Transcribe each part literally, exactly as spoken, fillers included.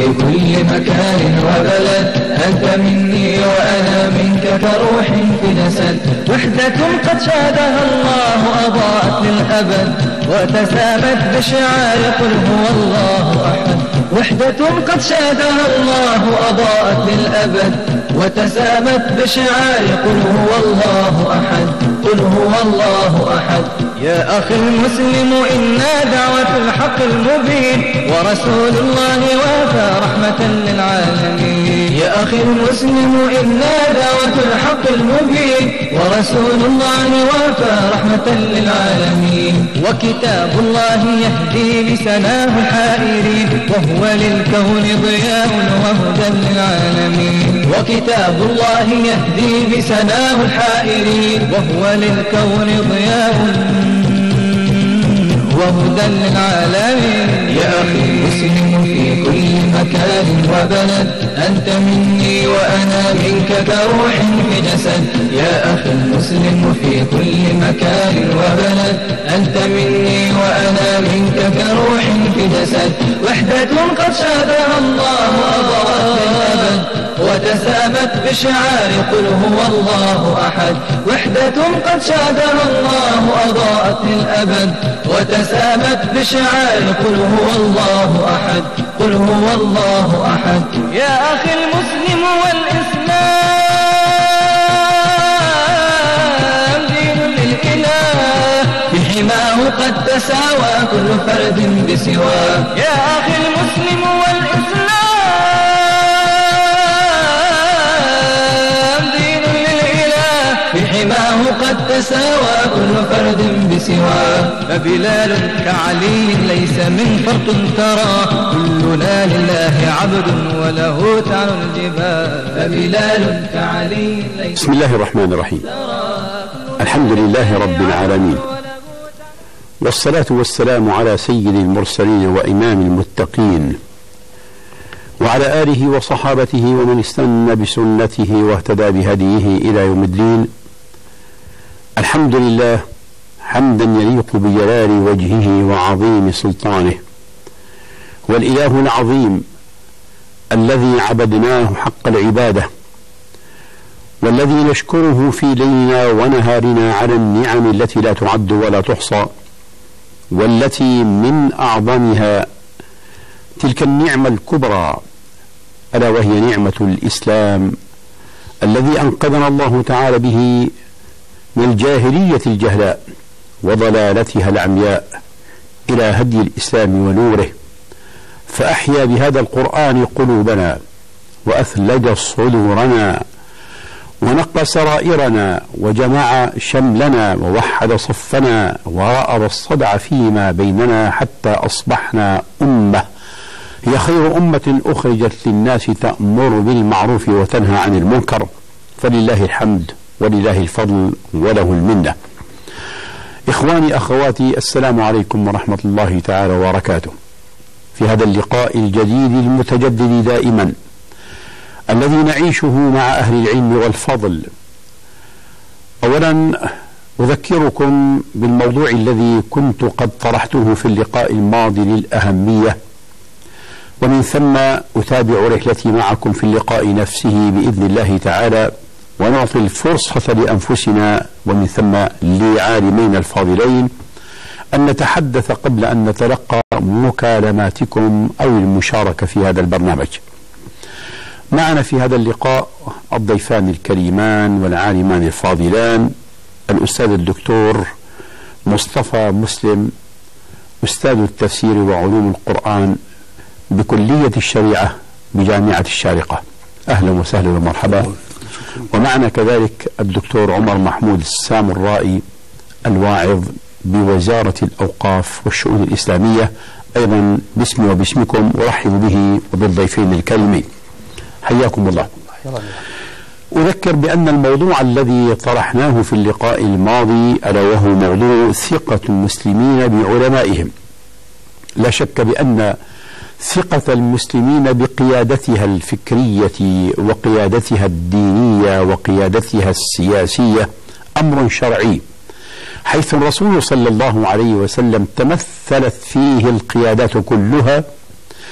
كل مكان وبلد، أنت مني وأنا منك كروح في جسد. وحدة قد شادها الله أضاءت للأبد، وتسامت بشعار قل هو الله أحد. وحدة قد شادها الله أضاءت للأبد، وتسامت بشعار قل هو الله أحد. قل هو الله أحد. يا أخي المسلم إنا دعوة الحق المبين، ورسول الله وافى رحمة للعالمين. يا أخي المسلم إنا دعوة الحق المبين، ورسول الله وافى رحمة للعالمين. وكتاب الله يهدي لسناه الحائرين، وهو للكون ضياء وهدى للعالمين. وكتاب الله يهدي لسناه الحائرين، وهو للكون ضياء وهدى للعالمين. يا أخي المسلم في كل مكان وبلد، أنت مني وأنا منك كروح في جسد. يا أخي المسلم في كل مكان وبلد، أنت مني وأنا منك كروح في جسد. وحدة قد شادها الله أضاءت للأبد، وتسامت بشعار قل هو الله أحد. وحدة قد شادها الله أضاءت للأبد، وتسامت بشعار قل هو الله أحد. قل هو الله أحد. يا أخي المسلم والإسلام دين للإله، في حماه قد تساوى كل فرد بسواه. يا أخي المسلم والإسلام حماه قد تساوى كل فرد بسواه. فبلال كعلي ليس من فرق ترى، كلنا لله عبد وله تعلو الجبال. فبلال كعلي ليس. بسم الله الرحمن الرحيم. الحمد لله رب العالمين، والصلاة والسلام على سيد المرسلين وإمام المتقين، وعلى آله وصحابته ومن استنى بسنته واهتدى بهديه إلى يوم الدين. الحمد لله حمدا يليق بجلال وجهه وعظيم سلطانه، والإله العظيم الذي عبدناه حق العبادة، والذي نشكره في ليلنا ونهارنا على النعم التي لا تعد ولا تحصى، والتي من أعظمها تلك النعمة الكبرى ألا وهي نعمة الإسلام، الذي أنقذنا الله تعالى به من الجاهلية الجهلاء وضلالتها العمياء إلى هدي الإسلام ونوره، فأحيا بهذا القرآن قلوبنا، وأثلج صدورنا، ونقى سرائرنا، وجمع شملنا، ووحد صفنا، ورأب الصدع فيما بيننا، حتى أصبحنا أمة هي خير أمة أخرجت للناس، تأمر بالمعروف وتنهى عن المنكر. فلله الحمد ولله الفضل وله المنة. إخواني أخواتي، السلام عليكم ورحمة الله تعالى وبركاته. في هذا اللقاء الجديد المتجدد دائما الذي نعيشه مع أهل العلم والفضل، أولا أذكركم بالموضوع الذي كنت قد طرحته في اللقاء الماضي للأهمية، ومن ثم أتابع رحلتي معكم في اللقاء نفسه بإذن الله تعالى، ونعطي الفرصة لأنفسنا ومن ثم لعالمين الفاضلين أن نتحدث قبل أن نتلقى مكالماتكم أو المشاركة في هذا البرنامج. معنا في هذا اللقاء الضيفان الكريمان والعالمان الفاضلان، الأستاذ الدكتور مصطفى مسلم، أستاذ التفسير وعلوم القرآن بكلية الشريعة بجامعة الشارقة. أهلا وسهلا ومرحبا. ومعنا كذلك الدكتور عمر محمود السامرائي، الواعظ بوزارة الأوقاف والشؤون الإسلامية، أيضا باسمي وباسمكم أرحب به وبالضيفين الكريمين. حياكم الله. أذكر بأن الموضوع الذي طرحناه في اللقاء الماضي ألا وهو موضوع ثقة المسلمين بعلمائهم. لا شك بأن ثقة المسلمين بقيادتها الفكرية وقيادتها الدينية وقيادتها السياسية أمر شرعي، حيث الرسول صلى الله عليه وسلم تمثلت فيه القيادات كلها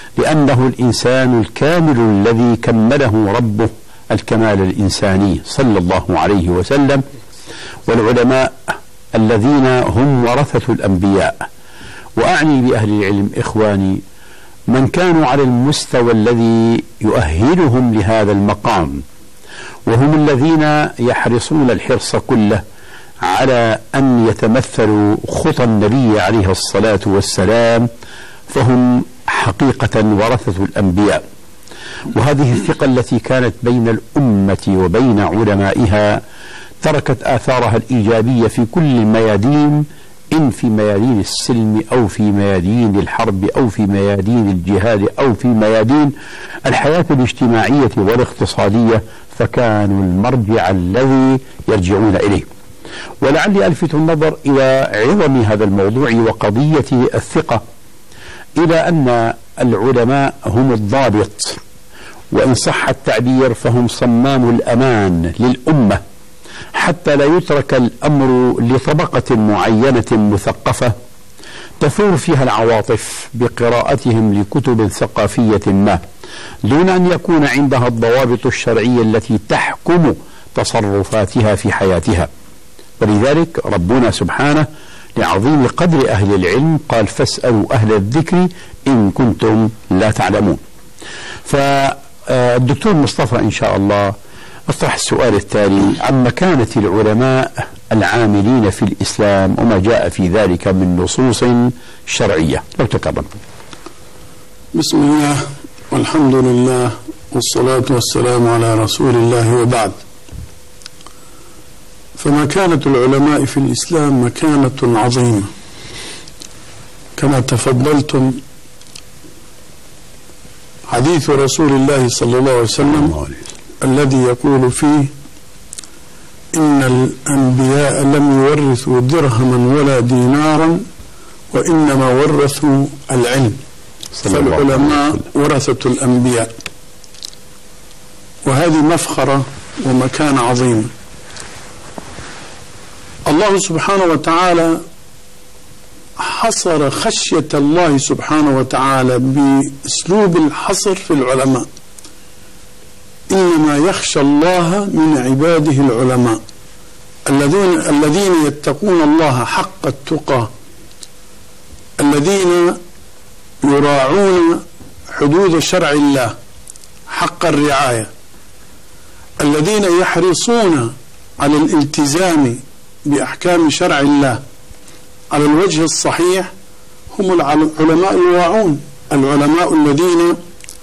لأنه الإنسان الكامل الذي كمله ربه الكمال الإنساني صلى الله عليه وسلم. والعلماء الذين هم ورثة الأنبياء، وأعني بأهل العلم إخواني من كانوا على المستوى الذي يؤهلهم لهذا المقام، وهم الذين يحرصون الحرص كله على أن يتمثلوا خطى النبي عليه الصلاة والسلام، فهم حقيقة ورثة الأنبياء. وهذه الثقة التي كانت بين الأمة وبين علمائها تركت آثارها الإيجابية في كل الميادين، إن في ميادين السلم أو في ميادين الحرب أو في ميادين الجهاد أو في ميادين الحياة الاجتماعية والاقتصادية، فكانوا المرجع الذي يرجعون إليه. ولعلي ألفت النظر إلى عظم هذا الموضوع وقضية الثقة، إلى أن العلماء هم الضابط، وإن صح التعبير فهم صمام الأمان للأمة، حتى لا يترك الأمر لطبقة معينة مثقفة تثور فيها العواطف بقراءتهم لكتب ثقافية ما، دون أن يكون عندها الضوابط الشرعية التي تحكم تصرفاتها في حياتها. ولذلك ربنا سبحانه لعظيم قدر أهل العلم قال: فاسألوا أهل الذكر إن كنتم لا تعلمون. فالدكتور مصطفى إن شاء الله أطرح السؤال التالي عن مكانة العلماء العاملين في الإسلام وما جاء في ذلك من نصوص شرعية، لو تكرم. بسم الله والحمد لله والصلاة والسلام على رسول الله، وبعد. فمكانة العلماء في الإسلام مكانة عظيمة كما تفضلتم. حديث رسول الله صلى الله عليه وسلم الذي يقول فيه: إن الأنبياء لم يورثوا درهما ولا دينارا وإنما ورثوا العلم. فالعلماء ورثة الأنبياء، وهذه مفخرة ومكانة عظيمة. الله سبحانه وتعالى حصر خشية الله سبحانه وتعالى بأسلوب الحصر في العلماء: إنما يخشى الله من عباده العلماء الذين الذين يتقون الله حق التقى، الذين يراعون حدود شرع الله حق الرعاية، الذين يحرصون على الالتزام بأحكام شرع الله على الوجه الصحيح، هم العلماء الواعون، العلماء الذين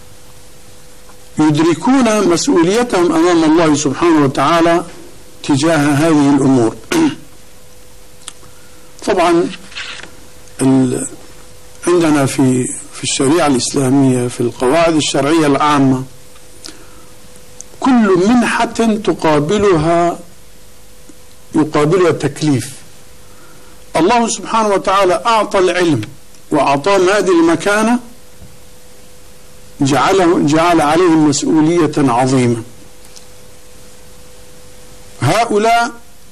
يدركون مسؤوليتهم أمام الله سبحانه وتعالى تجاه هذه الأمور. طبعا عندنا في في الشريعة الإسلامية في القواعد الشرعية العامة كل منحة تقابلها يقابلها تكليف. الله سبحانه وتعالى أعطى العلم وأعطاهم هذه المكانة، جعله جعل عليهم مسؤولية عظيمة. هؤلاء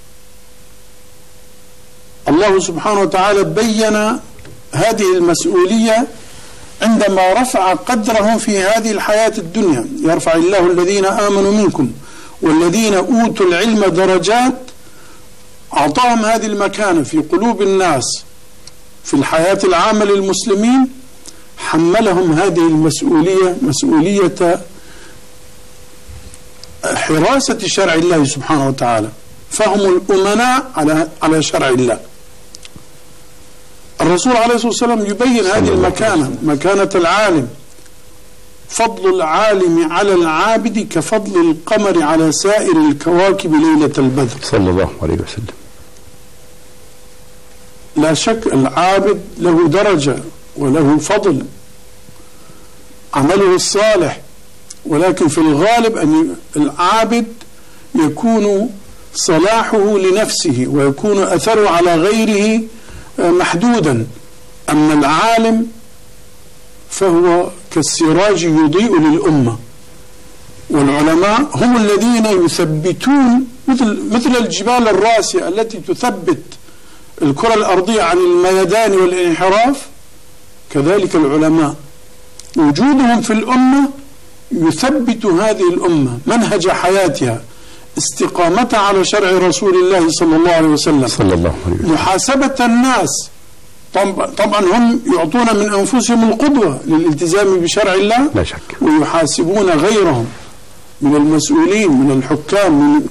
الله سبحانه وتعالى بين هذه المسؤولية عندما رفع قدرهم في هذه الحياة الدنيا: يرفع الله الذين آمنوا منكم والذين أوتوا العلم درجات. أعطاهم هذه المكانة في قلوب الناس في الحياة العامة للمسلمين، حملهم هذه المسؤولية، مسؤولية حراسة شرع الله سبحانه وتعالى، فهم الأمناء على على شرع الله. الرسول عليه الصلاة والسلام يبين هذه المكانة، مكانة العالم: فضل العالم على العابد كفضل القمر على سائر الكواكب ليلة البدر، صلى الله عليه وسلم. لا شك العابد له درجة وله فضل، عمله الصالح، ولكن في الغالب أن العابد يكون صلاحه لنفسه ويكون أثره على غيره محدودا، أما العالم فهو كالسراج يضيء للأمة. والعلماء هم الذين يثبتون مثل مثل الجبال الراسية التي تثبت الكرة الأرضية عن الميدان والانحراف، كذلك العلماء وجودهم في الأمة يثبت هذه الأمة منهج حياتها، استقامتها على شرع رسول الله صلى الله عليه وسلم، صلى الله عليه وسلم. محاسبة الناس، طبعا هم يعطون من أنفسهم القدوة للالتزام بشرع الله، لا شك، ويحاسبون غيرهم من المسؤولين من الحكام من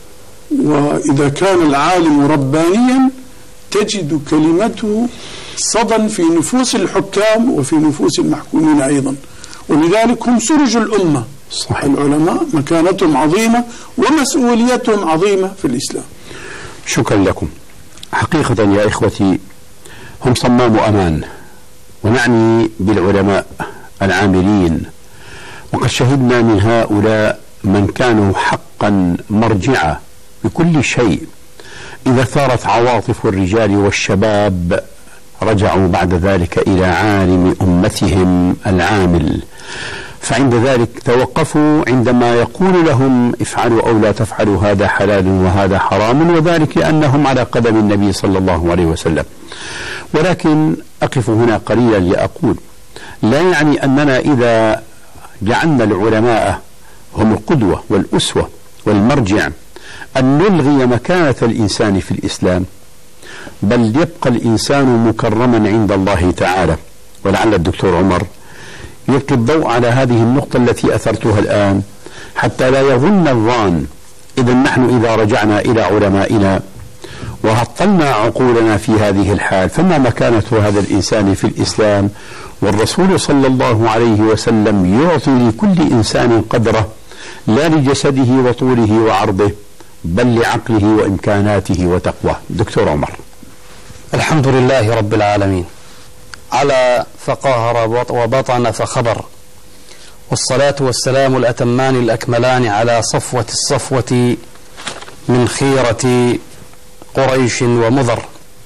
وإذا كان العالم ربانيا تجد كلمته صدى في نفوس الحكام وفي نفوس المحكومين أيضا، ولذلك هم سرج الأمة. صحيح. العلماء مكانتهم عظيمة ومسؤوليتهم عظيمة في الإسلام. شكرا لكم. حقيقة يا إخوتي هم صمام أمان، ونعني بالعلماء العاملين، وقد شهدنا من هؤلاء من كانوا حقا مرجعا بكل شيء. إذا ثارت عواطف الرجال والشباب رجعوا بعد ذلك إلى عالم أمتهم العامل، فعند ذلك توقفوا عندما يقول لهم افعلوا أو لا تفعلوا، هذا حلال وهذا حرام، وذلك لأنهم على قدم النبي صلى الله عليه وسلم. ولكن أقف هنا قليلا لأقول لا يعني أننا إذا جعلنا العلماء هم القدوة والأسوة والمرجع أن نلغي مكانة الإنسان في الإسلام، بل يبقى الإنسان مكرما عند الله تعالى. ولعل الدكتور عمر يلقي الضوء على هذه النقطة التي أثرتها الآن حتى لا يظن الظان. إذا نحن إذا رجعنا إلى علمائنا وهطلنا عقولنا في هذه الحال، فما مكانة هذا الإنسان في الإسلام؟ والرسول صلى الله عليه وسلم يعطي لكل إنسان قدره، لا لجسده وطوله وعرضه، بل لعقله وإمكاناته وتقواه. دكتور عمر. الحمد لله رب العالمين، على فقاهر وبطن فخبر، والصلاة والسلام الأتمان الأكملان على صفوة الصفوة من خيرة قريش ومضر.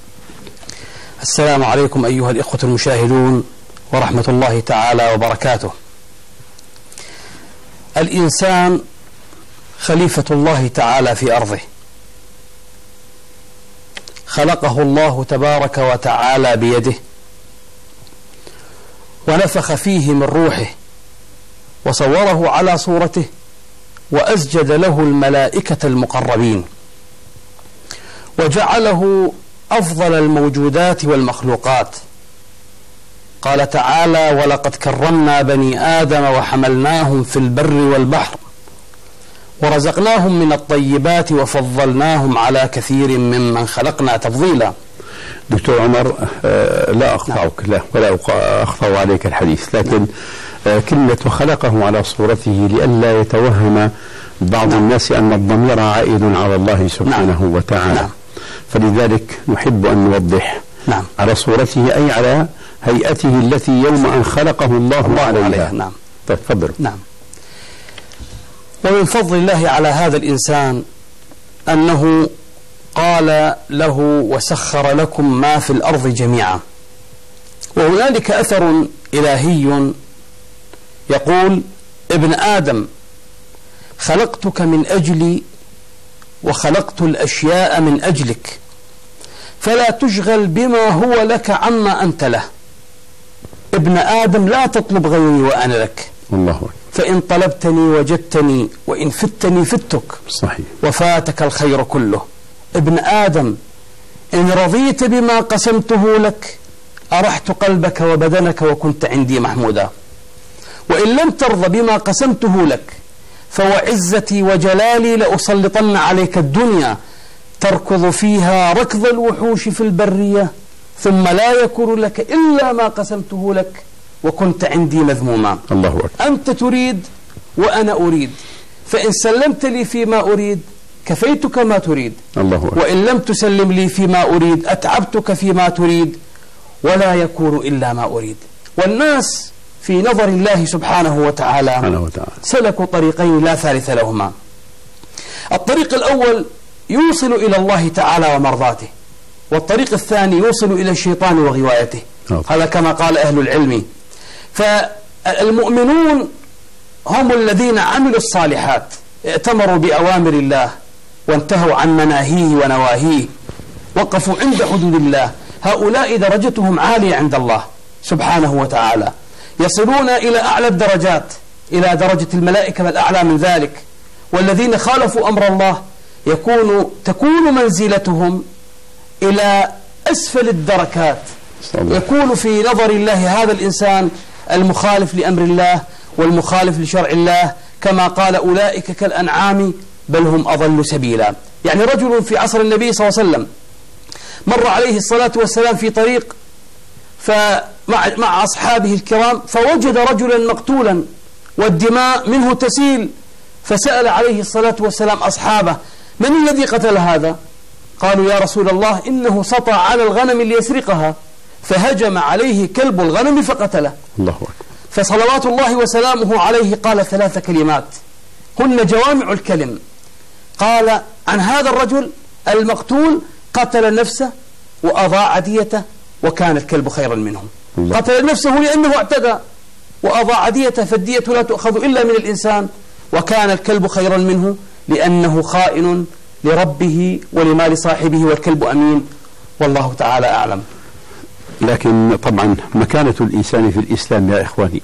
السلام عليكم أيها الإخوة المشاهدون ورحمة الله تعالى وبركاته. الإنسان خليفة الله تعالى في أرضه، خلقه الله تبارك وتعالى بيده، ونفخ فيه من روحه، وصوره على صورته، وأسجد له الملائكة المقربين، وجعله أفضل الموجودات والمخلوقات. قال تعالى: ولقد كرمنا بني آدم وحملناهم في البر والبحر ورزقناهم من الطيبات وفضلناهم على كثير ممن خلقنا تفضيلا. دكتور عمر، آه لا أقطعك، لا ولا أخطأ عليك الحديث، لكن آه كلمة خلقه على صورته لئلا يتوهم بعض نعم. الناس أن الضمير عائد على الله سبحانه نعم. وتعالى نعم. فلذلك نحب أن نوضح نعم. على صورته أي على هيئته التي يوم أن خلقه الله, الله عليها, عليها. نعم. تفضل. نعم. ومن فضل الله على هذا الإنسان أنه قال له: وسخر لكم ما في الأرض جميعا. وهنالك أثر إلهي يقول: ابن آدم خلقتك من أجلي وخلقت الأشياء من أجلك، فلا تشغل بما هو لك عما أنت له. ابن آدم لا تطلب غيري وأنا لك، الله، فإن طلبتني وجدتني، وإن فتني فتك، صحيح، وفاتك الخير كله. ابن آدم إن رضيت بما قسمته لك أرحت قلبك وبدنك وكنت عندي محمودا، وإن لم ترضى بما قسمته لك فوعزتي وجلالي لأسلطن عليك الدنيا تركض فيها ركض الوحوش في البرية، ثم لا يكون لك إلا ما قسمته لك وكنت عندي مذموما. الله أكبر. أنت تريد وأنا أريد، فإن سلمت لي فيما أريد كفيتك ما تريد، الله أكبر. وإن لم تسلم لي فيما أريد أتعبتك فيما تريد، ولا يكون إلا ما أريد. والناس في نظر الله سبحانه وتعالى, سبحانه وتعالى سلكوا طريقين لا ثالث لهما. الطريق الأول يوصل إلى الله تعالى ومرضاته، والطريق الثاني يوصل إلى الشيطان وغوايته. هذا كما قال أهل العلم. فالمؤمنون هم الذين عملوا الصالحات، ائتمروا بأوامر الله وانتهوا عن مناهيه ونواهيه، وقفوا عند حدود الله. هؤلاء درجتهم عالية عند الله سبحانه وتعالى. يصلون إلى أعلى الدرجات، إلى درجة الملائكة بل أعلى من ذلك. والذين خالفوا أمر الله يكون تكون منزلتهم إلى أسفل الدركات. يكون في نظر الله هذا الإنسان المخالف لأمر الله والمخالف لشرع الله، كما قال أولئك كالأنعام بل هم أضل سبيلا. يعني رجل في عصر النبي صلى الله عليه وسلم مر عليه الصلاة والسلام في طريق فمع مع أصحابه الكرام، فوجد رجلا مقتولا والدماء منه تسيل، فسأل عليه الصلاة والسلام أصحابه: من الذي قتل هذا؟ قالوا: يا رسول الله إنه سطع على الغنم ليسرقها فهجم عليه كلب الغنم فقتله. الله أكبر. فصلوات الله وسلامه عليه قال ثلاث كلمات هن جوامع الكلم. قال عن هذا الرجل المقتول: قتل نفسه وأضاع ديته وكان الكلب خيرا منه. الله. قتل نفسه لأنه اعتدى وأضاع ديته، فالدية لا تؤخذ إلا من الإنسان، وكان الكلب خيرا منه لأنه خائن لربه ولمال صاحبه والكلب أمين. والله تعالى أعلم. لكن طبعا مكانة الإنسان في الإسلام يا إخواني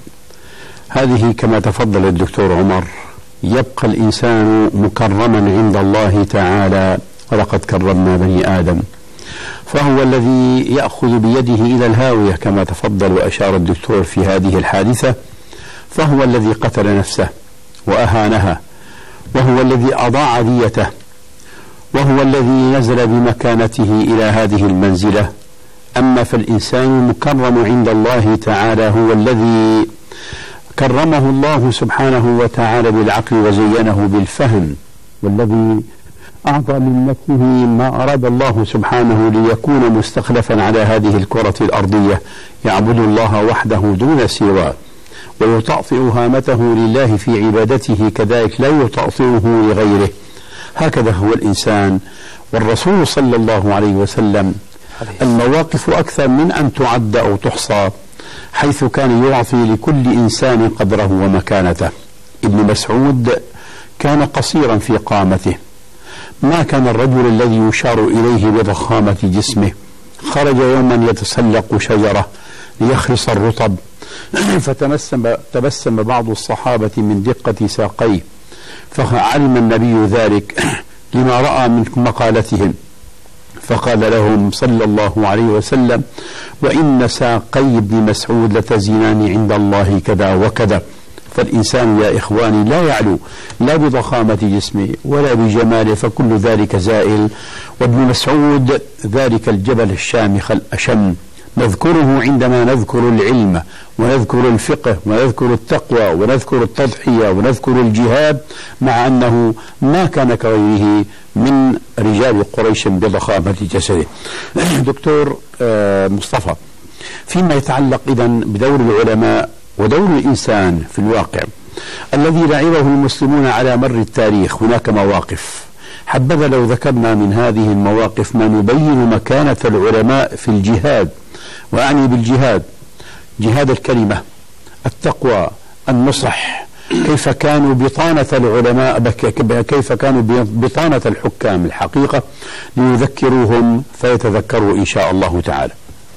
هذه كما تفضل الدكتور عمر، يبقى الإنسان مكرما عند الله تعالى، ولقد كرمنا بني آدم، فهو الذي يأخذ بيده إلى الهاوية كما تفضل وأشار الدكتور في هذه الحادثة، فهو الذي قتل نفسه وأهانها، وهو الذي أضاع ديته، وهو الذي نزل بمكانته إلى هذه المنزلة. أما فالإنسان المكرم عند الله تعالى هو الذي كرمه الله سبحانه وتعالى بالعقل وزينه بالفهم، والذي أعطى من نفسه ما أراد الله سبحانه ليكون مستخلفا على هذه الكرة الأرضية، يعبد الله وحده دون سواه، ويطأطئ هامته لله في عبادته، كذلك لا يطأطئه لغيره. هكذا هو الإنسان. والرسول صلى الله عليه وسلم المواقف أكثر من أن تعد أو تحصى، حيث كان يعطي لكل إنسان قدره ومكانته. ابن مسعود كان قصيرا في قامته، ما كان الرجل الذي يشار إليه بضخامة جسمه. خرج يوما يتسلق شجرة ليخرص الرطب، فتبسم تبسم بعض الصحابة من دقة ساقيه، فعلم النبي ذلك لما رأى من مقالتهم، فقال لهم صلى الله عليه وسلم: وإن ساقي ابن مسعود لتزنان عند الله كذا وكذا. فالإنسان يا إخواني لا يعلو لا بضخامة جسمه ولا بجماله، فكل ذلك زائل. وابن مسعود ذلك الجبل الشامخ الأشم، نذكره عندما نذكر العلم ونذكر الفقه ونذكر التقوى ونذكر التضحية ونذكر الجهاد، مع أنه ما كان كغيره من رجال قريش بضخامة جسده. دكتور مصطفى، فيما يتعلق إذن بدور العلماء ودور الإنسان في الواقع الذي لعبه المسلمون على مر التاريخ، هناك مواقف، حبذا لو ذكرنا من هذه المواقف ما نبين مكانة العلماء في الجهاد، وأعني بالجهاد جهاد الكلمة، التقوى، النصح، كيف كانوا بطانة العلماء، كيف كانوا بطانة الحكام الحقيقة، ليذكروهم فيتذكروا إن شاء الله تعالى.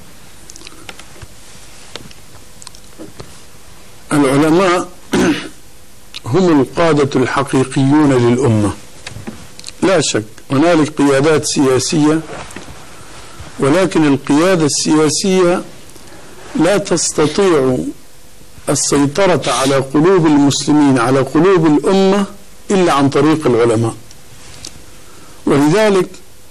العلماء هم القادة الحقيقيون للأمة لا شك. هنالك قيادات سياسية، ولكن القيادة السياسية لا تستطيع السيطرة على قلوب المسلمين، على قلوب الأمة، إلا عن طريق العلماء. ولذلك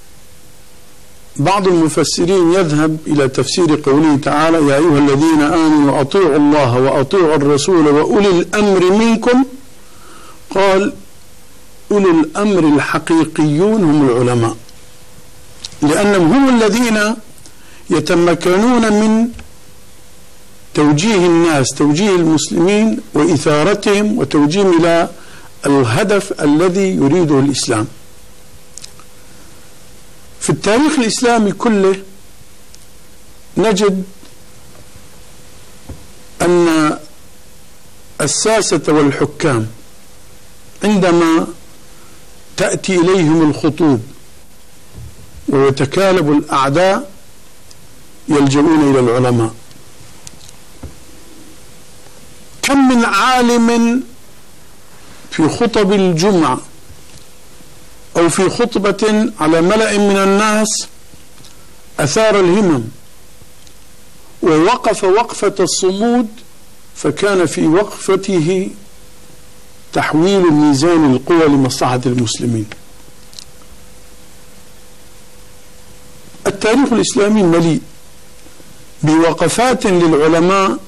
بعض المفسرين يذهب إلى تفسير قوله تعالى: يا أيها الذين آمنوا أطيعوا الله وأطيعوا الرسول وأولي الأمر منكم. قال: أولي الأمر الحقيقيون هم العلماء، لأنهم هم الذين يتمكنون من توجيه الناس، توجيه المسلمين وإثارتهم وتوجيههم إلى الهدف الذي يريده الإسلام. في التاريخ الإسلامي كله نجد أن الساسة والحكام عندما تأتي إليهم الخطوب ويتكالب الأعداء يلجؤون إلى العلماء. كم من عالم في خطب الجمعة أو في خطبة على ملأ من الناس أثار الهمم ووقف وقفة الصمود، فكان في وقفته تحويل ميزان القوى لمصلحة المسلمين. التاريخ الإسلامي مليء بوقفات للعلماء،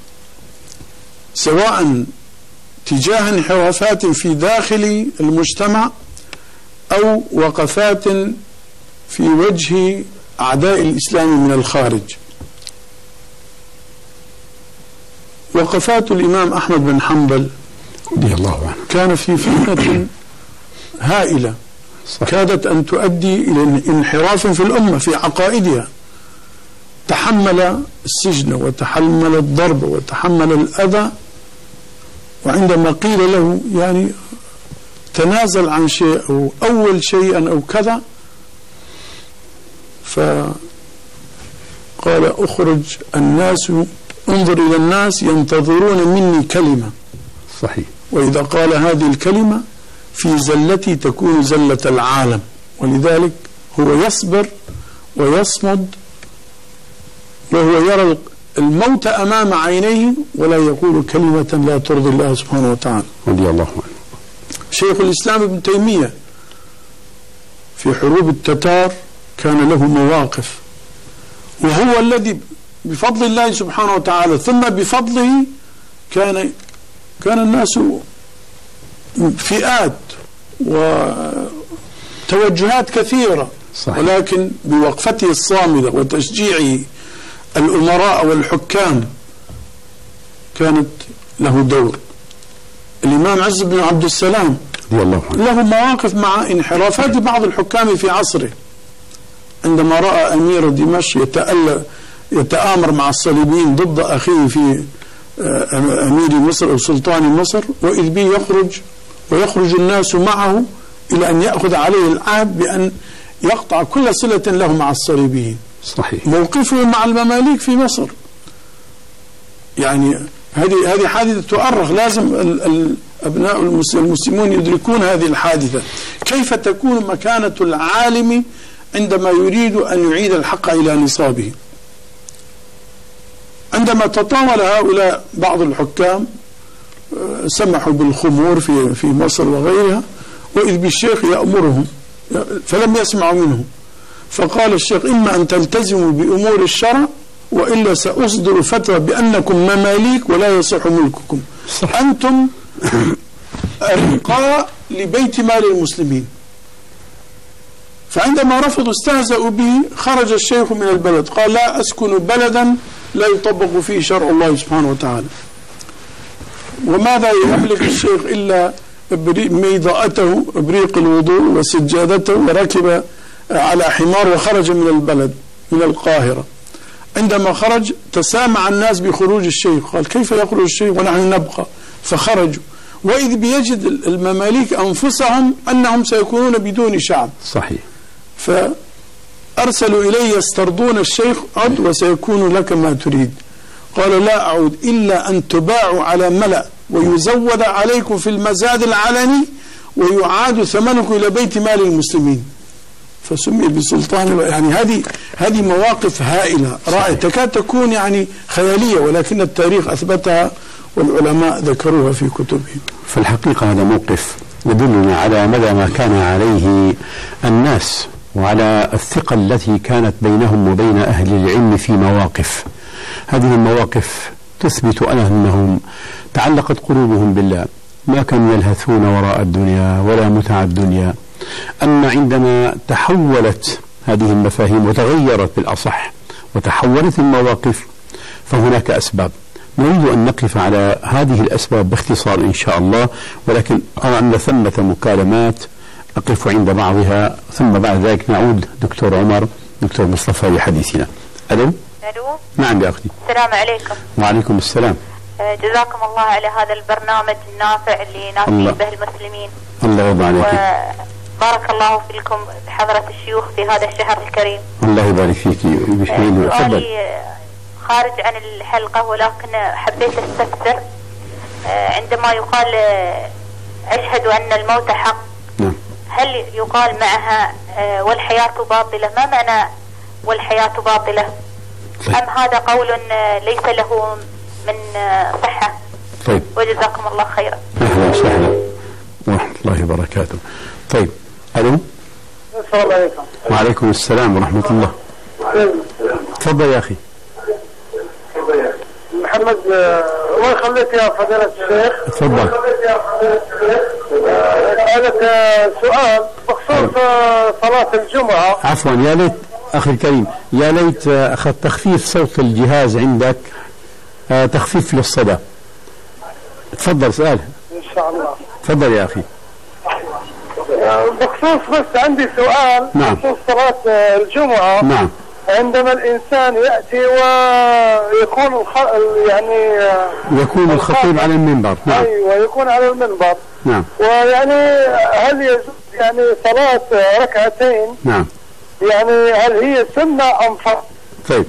سواء تجاه انحرافات في داخل المجتمع أو وقفات في وجه أعداء الإسلام من الخارج. وقفات الإمام أحمد بن حنبل رضي الله عنه كان في فتنة هائلة صح. كادت أن تؤدي إلى انحراف في الأمة في عقائدها. تحمل السجن وتحمل الضرب وتحمل الأذى، وعندما قيل له يعني تنازل عن شيء أو أول شيئا أو كذا، فقال أخرج الناس، انظر إلى الناس ينتظرون مني كلمة صحيح، وإذا قال هذه الكلمة في زلتي تكون زلة العالم. ولذلك هو يصبر ويصمد وهو يرى الموت أمام عينيه ولا يقول كلمة لا ترضي الله سبحانه وتعالى. رضي الله عنه. شيخ الإسلام ابن تيمية في حروب التتار كان له مواقف، وهو الذي بفضل الله سبحانه وتعالى ثم بفضله كان كان الناس فئات وتوجهات كثيرة صحيح. ولكن بوقفته الصامدة وتشجيعه الأمراء والحكام كانت له دور. الإمام عز بن عبد السلام له مواقف مع انحرافات بعض الحكام في عصره، عندما رأى أمير دمشق يتألى يتآمر مع الصليبيين ضد أخيه في أمير مصر أو سلطان مصر، وإذ به يخرج ويخرج الناس معه إلى أن يأخذ عليه العهد بأن يقطع كل صلة له مع الصليبيين. صحيح. موقفه مع المماليك في مصر يعني هذه هذه حادثة تؤرخ، لازم الأبناء المسلمون يدركون هذه الحادثة، كيف تكون مكانة العالم عندما يريد أن يعيد الحق إلى نصابه. عندما تطاول هؤلاء بعض الحكام سمحوا بالخمور في في مصر وغيرها، وإذ بالشيخ يأمرهم فلم يسمعوا منه، فقال الشيخ إما أن تلتزموا بأمور الشرع وإلا سأصدر فتوى بأنكم مماليك ولا يصح ملككم، أنتم أرقاء لبيت مال المسلمين. فعندما رفضوا استهزأوا به، خرج الشيخ من البلد قال لا أسكن بلدا لا يطبق فيه شرع الله سبحانه وتعالى. وماذا يملك الشيخ إلا ميضاءته إبريق الوضوء وسجادته، وركب على حمار وخرج من البلد من القاهرة. عندما خرج تسامع الناس بخروج الشيخ، قال كيف يخرج الشيخ ونحن نبقى؟ فخرجوا، وإذ بيجد المماليك أنفسهم أنهم سيكونون بدون شعب. صحيح. فأرسلوا إليه يسترضون الشيخ، عد وسيكون لك ما تريد. قال لا أعود إلا أن تباعوا على ملأ ويزود عليكم في المزاد العلني ويعاد ثمنكم إلى بيت مال المسلمين. فسمي بسلطان. يعني هذه هذه مواقف هائلة رائعة تكاد تكون يعني خيالية، ولكن التاريخ أثبتها والعلماء ذكروها في كتبهم. في الحقيقة هذا موقف يدلنا على مدى ما كان عليه الناس وعلى الثقة التي كانت بينهم وبين أهل العلم في مواقف. هذه المواقف تثبت أنهم تعلقت قلوبهم بالله، ما كانوا يلهثون وراء الدنيا ولا متع الدنيا. أما عندما تحولت هذه المفاهيم وتغيرت بالأصح وتحولت المواقف فهناك أسباب. نريد أن نقف على هذه الأسباب باختصار إن شاء الله، ولكن أرى أن ثمة مكالمات نقف عند بعضها، ثم بعد ذلك نعود دكتور عمر دكتور مصطفى لحديثنا. ألو. ألو. نعم يا أختي. السلام عليكم. وعليكم السلام. جزاكم الله على هذا البرنامج النافع اللي نافعين به المسلمين. الله يرضى عليك. وبارك الله فيكم بحضرة الشيوخ في هذا الشهر الكريم. الله يبارك فيك. سؤالي خارج عن الحلقة ولكن حبيت استفسر. عندما يقال أشهد أن الموت حق، نعم. هل يقال معها والحياة باطلة؟ ما معنى والحياة باطلة؟ طيب. أم هذا قول ليس له من صحة؟ طيب. وجزاكم الله خيرا. أهلا وسهلا ورحمة الله وبركاته. طيب، ألو. السلام عليكم. وعليكم السلام ورحمة الله. تفضل يا أخي. محمد، الله يخليك يا فضيلة الشيخ. تفضل. أسألك سؤال بخصوص صلاة الجمعة. عفوا، يا ليت أخي الكريم، يا ليت أخذ تخفيف صوت الجهاز عندك، تخفيف للصدى. تفضل سؤال. إن شاء الله. تفضل يا أخي. بخصوص بس عندي سؤال. نعم. بخصوص صلاة الجمعة. نعم. عندما الإنسان يأتي ويكون الخ... يعني يكون الخطيب على المنبر. نعم. أيوة، يكون على المنبر. نعم. ويعني هل يجوز يعني صلاة ركعتين؟ نعم. يعني هل هي سنة أم فرض؟ طيب.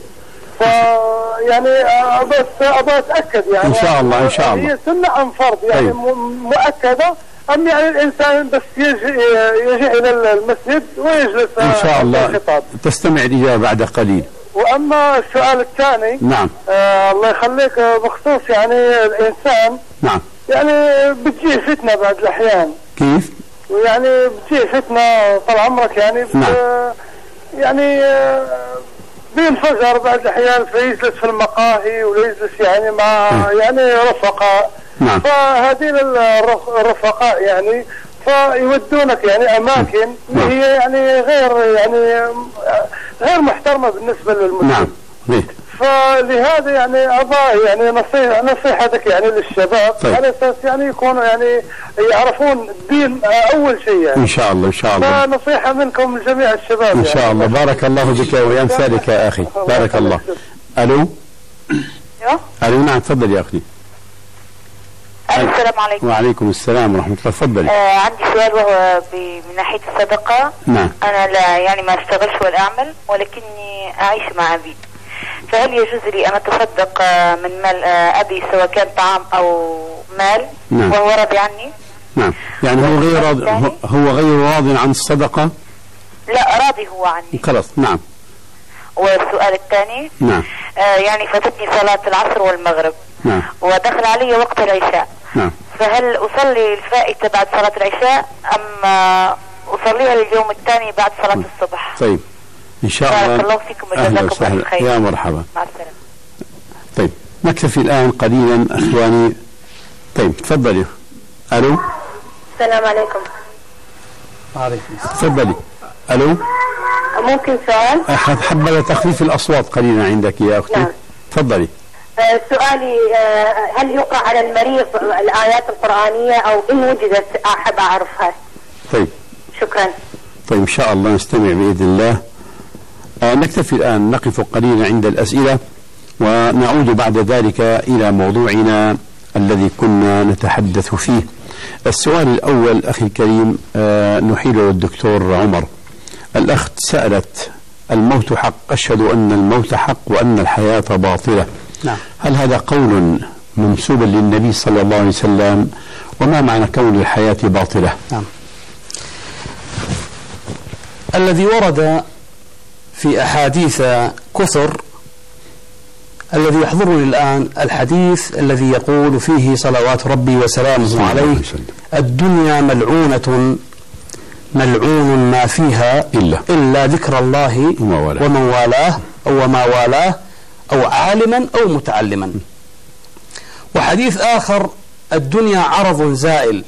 يعني بس أبغى أتأكد يعني إن شاء الله إن شاء الله هي سنة أم فرض يعني. طيب. مؤكدة أم يعني الإنسان بس يجي يجي إلى المسجد ويجلس إن شاء الله الخطاب. تستمع الإجابة بعد قليل. وأما السؤال الثاني. نعم. آه الله يخليك، بخصوص يعني الإنسان. نعم. يعني بتجي فتنة بعض الأحيان. كيف؟ يعني بتجي فتنة طال عمرك يعني. نعم. يعني بينفجر بعض الأحيان فيجلس في المقاهي ويجلس يعني مع م. يعني رفقاء. نعم. فهذين الرفقاء يعني فيودونك يعني أماكن نعم. هي يعني غير يعني غير محترمة بالنسبة للمسلم. نعم. فلهذا يعني أبا يعني نصيحة نصيحتك يعني للشباب. طيب. على أساس يعني يكونوا يعني يعرفون الدين أول شيء يعني. إن شاء الله إن شاء الله. فنصيحة منكم لجميع الشباب. إن شاء يعني. الله. بارك الله بك وأمثالك يا أخي. بارك الله. ألو. ألو. نعم، تفضل يا أخي. السلام عليكم. وعليكم السلام ورحمة الله. تفضلي. آه عندي سؤال، وهو من ناحية الصدقة. نعم. أنا لا يعني ما أشتغلش ولا أعمل، ولكني أعيش مع أبي، فهل يجوز لي أن أتصدق من مال أبي سواء كان طعام أو مال؟ نعم. وهو راضي عني؟ نعم. يعني هو غير راضي، هو غير راضي عن الصدقة؟ لا، راضي هو عني. خلاص. نعم. والسؤال الثاني. نعم. آه يعني فاتتني صلاة العصر والمغرب. نعم. ودخل علي وقت العشاء. نعم. فهل أصلي الفائتة بعد صلاة العشاء أم أصليها لليوم الثاني بعد صلاة م. الصبح؟ طيب إن شاء الله. بارك الله فيكم وجزاكم الله خير. يا مرحبا. مع السلامة. طيب نكتفي الآن قليلا أخواني. طيب تفضلي. ألو. السلام عليكم. وعليكم السلام. تفضلي. ألو. ممكن سؤال؟ حبذا تخفيف الأصوات قليلا عندك يا أختي. نعم. تفضلي. آه سؤالي، آه هل يقرأ على المريض الآيات القرآنية أو إن وجدت أحب أعرفها؟ طيب. شكرا. طيب إن شاء الله نستمع بإذن الله. آه نكتفي الآن، نقف قليلا عند الأسئلة ونعود بعد ذلك إلى موضوعنا الذي كنا نتحدث فيه. السؤال الأول أخي الكريم آه نحيله للدكتور عمر. الأخت سألت: الموت حق، أشهد أن الموت حق وأن الحياة باطلة. نعم. هل هذا قول منسوب للنبي صلى الله عليه وسلم؟ وما معنى كون الحياة باطلة؟ نعم. الذي ورد في أحاديث كثر، الذي يحضرني الآن الحديث الذي يقول فيه صلوات ربي وسلامه عليه: الدنيا ملعونة ملعون ما فيها إلا, إلا ذكر الله ومن والاه أو وما والاه أو عالما أو متعلما. وحديث آخر: الدنيا عرض زائل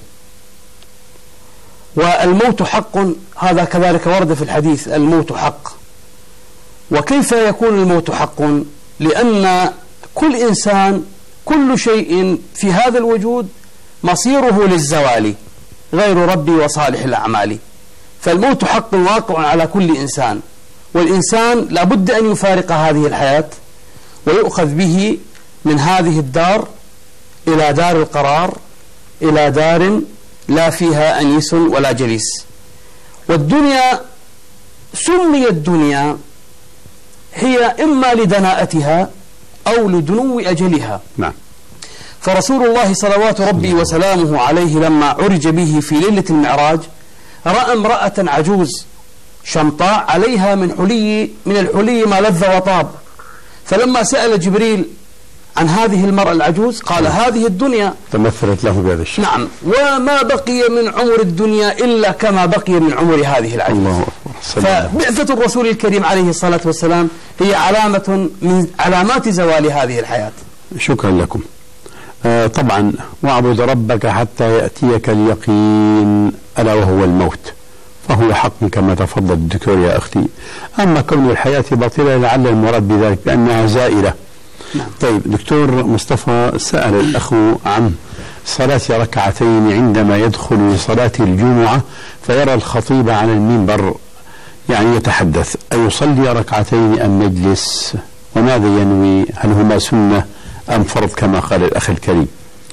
والموت حق. هذا كذلك ورد في الحديث: الموت حق. وكيف يكون الموت حق؟ لأن كل إنسان، كل شيء في هذا الوجود مصيره للزوال غير ربي وصالح الأعمال. فالموت حق واقع على كل إنسان، والإنسان لابد أن يفارق هذه الحياة ويؤخذ به من هذه الدار إلى دار القرار، إلى دار لا فيها أنيس ولا جليس. والدنيا سميت الدنيا هي إما لدناءتها أو لدنو أجلها. نعم. فرسول الله صلوات ربي وسلامه عليه لما عرج به في ليلة المعراج رأى امرأة عجوز شمطاء عليها من حلي من الحلي ما لذ وطاب، فلما سأل جبريل عن هذه المرأة العجوز قال هذه الدنيا، تمثلت له بهذا الشيء. نعم، وما بقي من عمر الدنيا إلا كما بقي من عمر هذه العجوز. الله أكبر. فبعثة الرسول الكريم عليه الصلاة والسلام هي علامة من علامات زوال هذه الحياة. شكرا لكم. آه طبعا واعبد ربك حتى يأتيك اليقين ألا وهو الموت، فهو حق كما تفضل الدكتور يا أختي. أما كون الحياة باطلة لعل المراد بذلك بأنها زائلة. نعم. طيب دكتور مصطفى، سأل الأخ عن صلاة ركعتين عندما يدخل لصلاة الجمعة فيرى الخطيب على المنبر يعني يتحدث، أيصلي ركعتين أم يجلس؟ وماذا ينوي؟ هل هما سنة أم فرض كما قال الأخ الكريم؟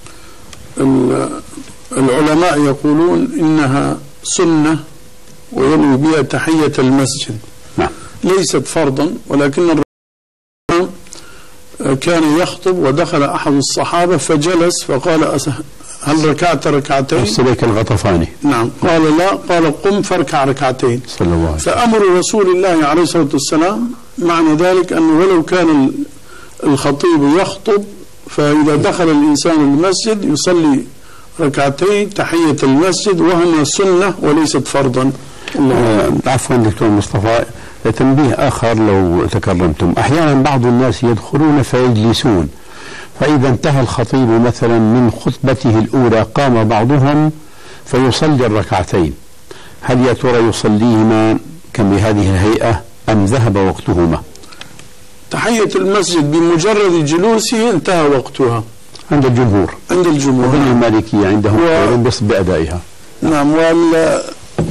العلماء يقولون إنها سنة وينوي بها تحية المسجد. نعم. ليست فرضا، ولكن الرسول كان يخطب ودخل أحد الصحابة فجلس فقال هل ركعت ركعتين؟ السليك الغطفاني. نعم. قال لا، قال قم فاركع ركعتين. صلى الله عليه وسلم. فأمر رسول الله عليه الصلاة والسلام معنى ذلك أنه ولو كان الخطيب يخطب فإذا دخل الإنسان المسجد يصلي ركعتين تحية المسجد وهما سنة وليست فرضا. آه عفوا دكتور مصطفى، تنبيه آخر لو تكرمتم، أحيانا بعض الناس يدخلون فيجلسون، فإذا انتهى الخطيب مثلا من خطبته الأولى قام بعضهم فيصلي الركعتين، هل يا ترى يصليهما كم بهذه الهيئة أم ذهب وقتهما؟ تحية المسجد بمجرد جلوسه انتهى وقتها عند الجمهور. عند الجمهور. وبين المالكية عندهم و... بس بأدائها. نعم. وال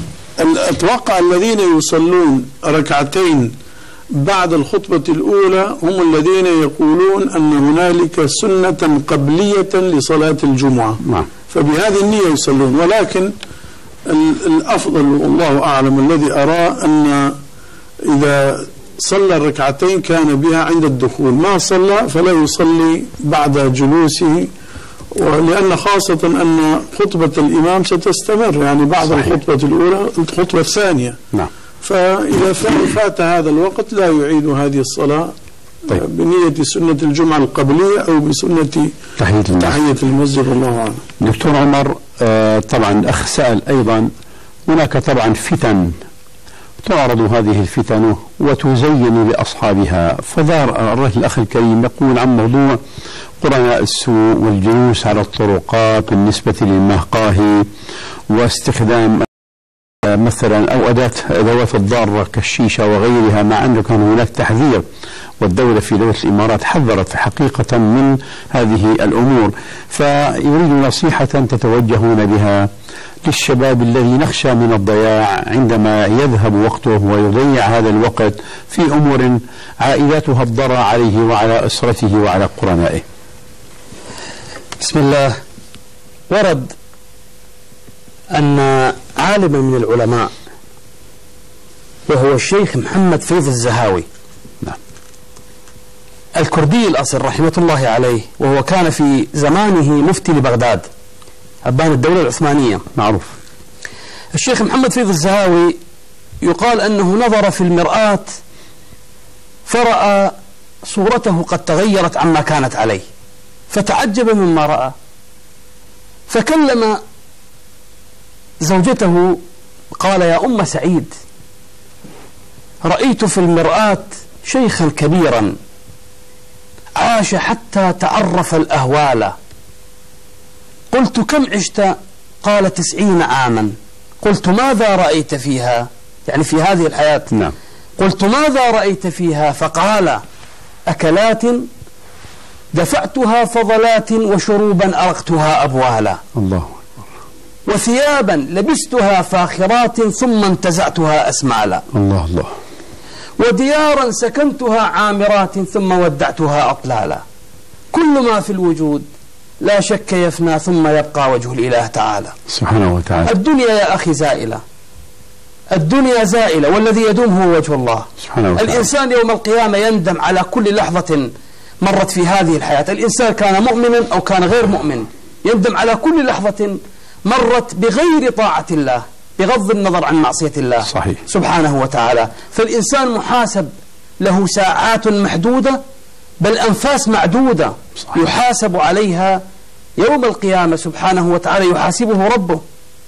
أتوقع الذين يصلون ركعتين بعد الخطبة الأولى هم الذين يقولون أن هنالك سنة قبلية لصلاة الجمعة. نعم. فبهذه النية يصلون، ولكن الأفضل والله أعلم الذي أراه أن إذا صلى الركعتين كان بها عند الدخول، ما صلى فلا يصلي بعد جلوسه، ولأن خاصة أن خطبة الإمام ستستمر يعني بعد صحيح. الخطبة الأولى الخطبة الثانية. نعم. فإذا فات هذا الوقت لا يعيد هذه الصلاة. طيب. بنية سنة الجمعة القبلية أو بسنة تحية المسجد, تحية المسجد والله أعلم. دكتور عمر، آه طبعا الأخ سأل أيضا، هناك طبعا فتن تعرض هذه الفتن وتزين لأصحابها، فدار الأخ الكريم يقول عن موضوع قرناء السوء والجلوس على الطرقات بالنسبة للمقاهي واستخدام مثلا أو أداة أدوات الضارة كالشيشة وغيرها، مع أنه كان هناك تحذير والدولة في دولة الإمارات حذرت حقيقة من هذه الأمور، فيريد نصيحة تتوجهون بها للشباب الذي نخشى من الضياع عندما يذهب وقته ويضيع هذا الوقت في أمور عائداتها الضرر عليه وعلى أسرته وعلى قرنائه. بسم الله. ورد أن عالما من العلماء وهو الشيخ محمد فيض الزهاوي نعم. الكردي الأصل رحمة الله عليه، وهو كان في زمانه مفتي لبغداد أبان الدولة العثمانية معروف. الشيخ محمد فيض الزهاوي يقال أنه نظر في المرآة فرأى صورته قد تغيرت عما كانت عليه، فتعجب مما رأى، فكلم زوجته قال يا أم سعيد، رأيت في المرآة شيخا كبيرا عاش حتى تعرف الأهوال. قلت كم عشت؟ قال تسعين عاما. قلت ماذا رأيت فيها؟ يعني في هذه الحياة. نعم. قلت ماذا رأيت فيها؟ فقال أكلات دفعتها فضلات وشروبا أرقتها أبوالا. الله. وثيابا لبستها فاخرات ثم انتزعتها أسمالا. الله الله. وديارا سكنتها عامرات ثم ودعتها أطلالا. كل ما في الوجود لا شك يفنى ثم يبقى وجه الإله تعالى سبحانه وتعالى. الدنيا يا أخي زائلة، الدنيا زائلة، والذي يدوم هو وجه الله سبحانه وتعالى. الإنسان يوم القيامة يندم على كل لحظة مرت في هذه الحياة. الإنسان كان مؤمنا أو كان غير مؤمن يندم على كل لحظة مرت بغير طاعة الله بغض النظر عن معصية الله صحيح. سبحانه وتعالى. فالإنسان محاسب له ساعات محدودة بل أنفاس معدودة صحيح. يحاسب عليها يوم القيامة سبحانه وتعالى، يحاسبه ربه.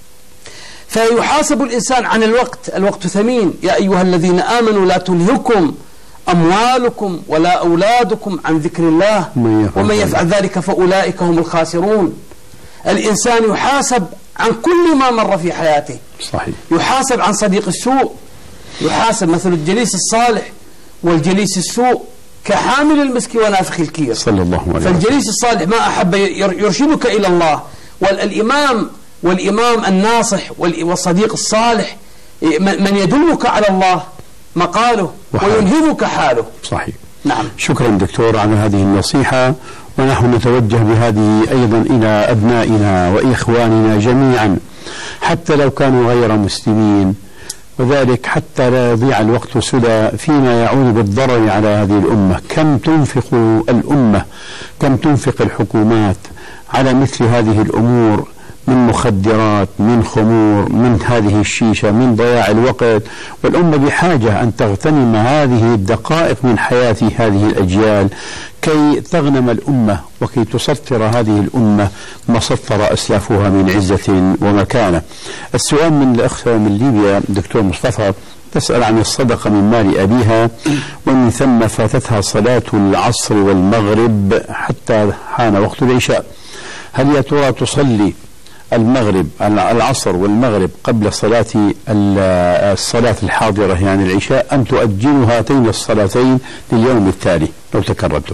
فيحاسب الإنسان عن الوقت. الوقت ثمين. يا أيها الذين آمنوا لا تلهكم أموالكم ولا أولادكم عن ذكر الله ومن يفعل ذلك فأولئك هم الخاسرون. الإنسان يحاسب عن كل ما مر في حياته صحيح. يحاسب عن صديق السوء، يحاسب مثل الجليس الصالح والجليس السوء كحامل المسك ونافخ الكير صلى الله عليه وسلم. فالجليس الصالح ما أحب يرشدك إلى الله، والإمام والإمام الناصح والصديق الصالح من يدلك على الله مقاله وينهبك حاله. صحيح. نعم. شكرا دكتور على هذه النصيحة، ونحن نتوجه بهذه أيضا إلى أبنائنا وإخواننا جميعا حتى لو كانوا غير مسلمين، وذلك حتى لا يضيع الوقت سدى فيما يعود بالضرر على هذه الأمة. كم تنفق الأمة، كم تنفق الحكومات على مثل هذه الأمور من مخدرات، من خمور، من هذه الشيشة، من ضياع الوقت. والأمة بحاجة أن تغتنم هذه الدقائق من حياة هذه الأجيال كي تغنم الأمة وكي تسطر هذه الأمة ما سطر أسلافها من عزة ومكانة. السؤال من الأخ من ليبيا دكتور مصطفى تسأل عن الصدقة من مال أبيها ومن ثم فاتتها صلاة العصر والمغرب حتى حان وقت العشاء، هل يا ترى تصلي المغرب العصر والمغرب قبل صلاة الصلاة الحاضرة يعني العشاء أم تؤجل هاتين الصلاتين لليوم التالي لو تكررتم؟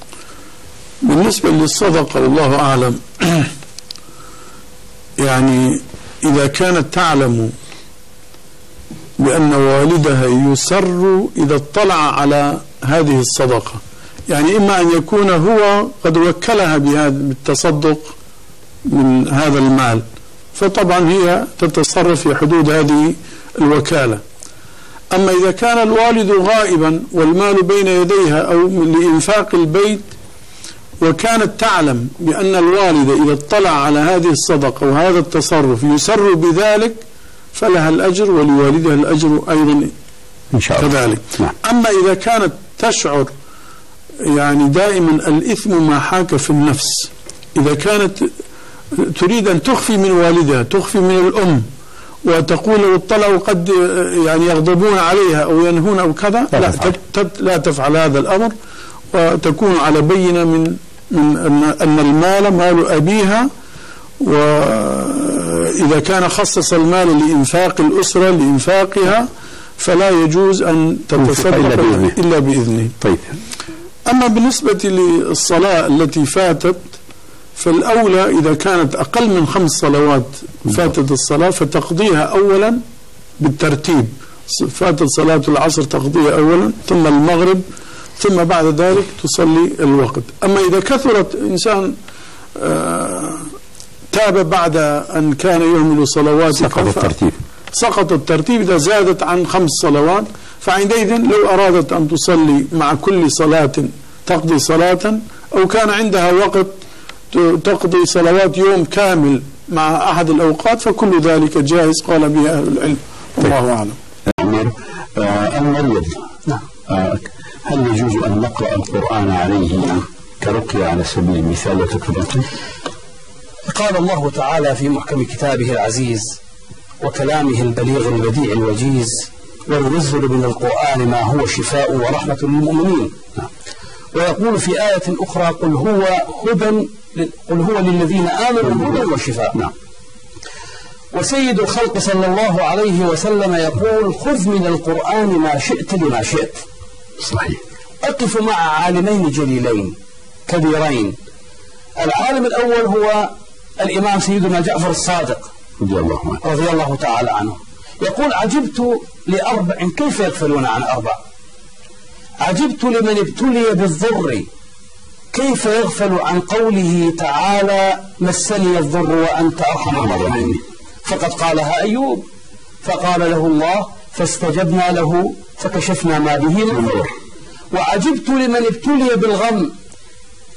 بالنسبة للصدقة والله أعلم يعني إذا كانت تعلم بأن والدها يسر إذا اطلع على هذه الصدقة، يعني إما أن يكون هو قد وكلها بهذا بالتصدق من هذا المال، فطبعا هي تتصرف في حدود هذه الوكالة. أما إذا كان الوالد غائبا والمال بين يديها أو لإنفاق البيت وكانت تعلم بأن الوالد إذا اطلع على هذه الصدقة وهذا التصرف يسر بذلك فلها الأجر ولوالدها الأجر أيضا إن شاء الله كذلك. نعم. أما إذا كانت تشعر يعني دائما الإثم ما حاك في النفس، إذا كانت تريد أن تخفي من والدها، تخفي من الأم، وتقول لو اطلعوا قد يعني يغضبون عليها أو ينهون أو كذا، لا, لا, لا تفعل هذا الأمر، وتكون على بينة من من أن المال مال أبيها، وإذا كان خصص المال لإنفاق الأسرة لإنفاقها فلا يجوز أن تتصدق إلا بإذنه. طيب. أما بالنسبة للصلاة التي فاتت فالأولى إذا كانت أقل من خمس صلوات فاتت الصلاة فتقضيها أولا بالترتيب، فاتت صلاة العصر تقضيها أولا ثم المغرب ثم بعد ذلك تصلي الوقت. أما إذا كثرت إنسان آه تاب بعد أن كان يهمل صلوات سقط الترتيب سقط الترتيب إذا زادت عن خمس صلوات، فعندئذ لو أرادت أن تصلي مع كل صلاة تقضي صلاة، أو كان عندها وقت تقضي صلوات يوم كامل مع أحد الأوقات، فكل ذلك جائز قال به أهل العلم والله أعلم. المريض هل يجوز أن نقرأ القرآن عليه كرقية على سبيل المثال وتكرمته؟ قال الله تعالى في محكم كتابه العزيز وكلامه البليغ البديع الوجيز وننزل من القرآن ما هو شفاء ورحمة للمؤمنين. ويقول في آية أخرى قل هو هدى قل هو للذين آمنوا هدى وشفاء. نعم. وسيد الخلق صلى الله عليه وسلم يقول خذ من القرآن ما شئت لما شئت. صحيح. أقف مع عالمين جليلين كبيرين. العالم الأول هو الإمام سيدنا جعفر الصادق رضي الله عنه رضي الله تعالى عنه، يقول عجبت لأربع كيف يغفلون عن أربع، عجبت لمن ابتلي بالضر كيف يغفل عن قوله تعالى مسني الضر وأنت أرحم الراحمين، فقد قالها أيوب فقال له الله فاستجبنا له فكشفنا ما به من ضر. وعجبت لمن ابتلي بالغم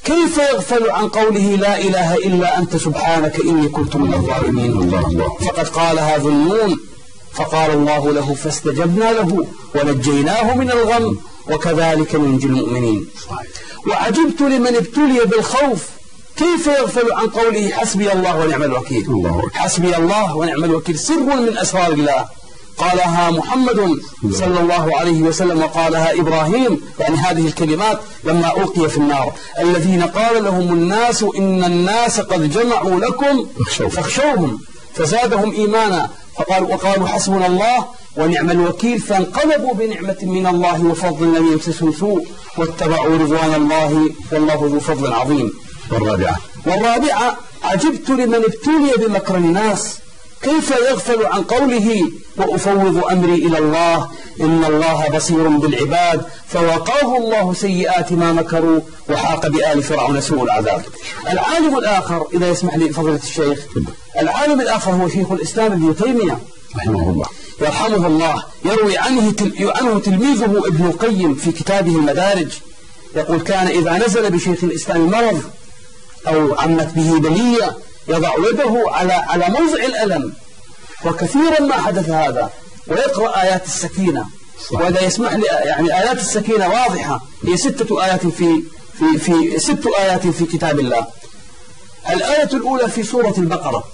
كيف يغفل عن قوله لا إله إلا أنت سبحانك إني كنت من الظالمين؟ فقد قالها ذنون، فقال الله له فاستجبنا له ونجيناه من الغم وكذلك ننجي المؤمنين. وعجبت لمن ابتلي بالخوف كيف يغفل عن قوله حسبي الله ونعم الوكيل. حسبي الله ونعم الوكيل سر من أسرار الله، قالها محمد صلى الله عليه وسلم وقالها إبراهيم، يعني هذه الكلمات لما ألقي في النار. الذين قال لهم الناس إن الناس قد جمعوا لكم فاخشوهم فزادهم إيمانا فقالوا وقالوا حسبنا الله ونعم الوكيل، فانقلبوا بنعمة من الله وفضل لم يمسسهم سوء واتبعوا رضوان الله والله ذو فضل عظيم. والرابعة والرابعة عجبت لمن ابتلي بمكر الناس كيف يغفل عن قوله وأفوض أمري إلى الله إن الله بصير بالعباد، فوقاه الله سيئات ما مكروا وحاق بآل فرعون سوء العذاب. العالم الآخر إذا يسمح لي فضيلة الشيخ، العالم الآخر هو شيخ الإسلام ابن تيمية رحمه الله يرحمه الله، يروي عنه عنه تلميذه ابن القيم في كتابه المدارج، يقول كان إذا نزل بشيخ الإسلام مرض أو عمت به بلية يضع يده على على موضع الألم، وكثيرا ما حدث هذا، ويقرأ آيات السكينة. وإذا يسمح لي يعني آيات السكينة واضحة، هي ستة آيات في في في ست آيات في كتاب الله. الآية الأولى في سورة البقرة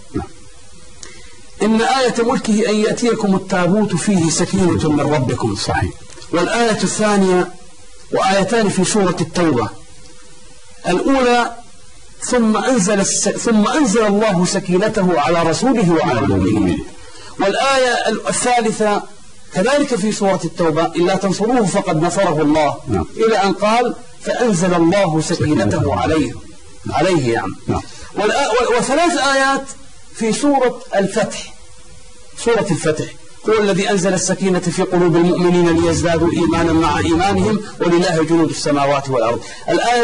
إن آية ملكه أن يأتيكم التابوت فيه سكينة من ربكم. صحيح. والآية الثانية وآيتان في سورة التوبة، الأولى ثم أنزل الس... ثم أنزل الله سكينته على رسوله وعلى المؤمنين. والآية الثالثة كذلك في سورة التوبة إلا تنصروه فقد نصره الله، نعم. إلى أن قال فأنزل الله سكينته عليه عليه يعني. نعم. والآ... وثلاث آيات في سورة الفتح. سورة الفتح هو الذي أنزل السكينة في قلوب المؤمنين ليزدادوا إيمانا مع إيمانهم ولله جنود السماوات والأرض. الآية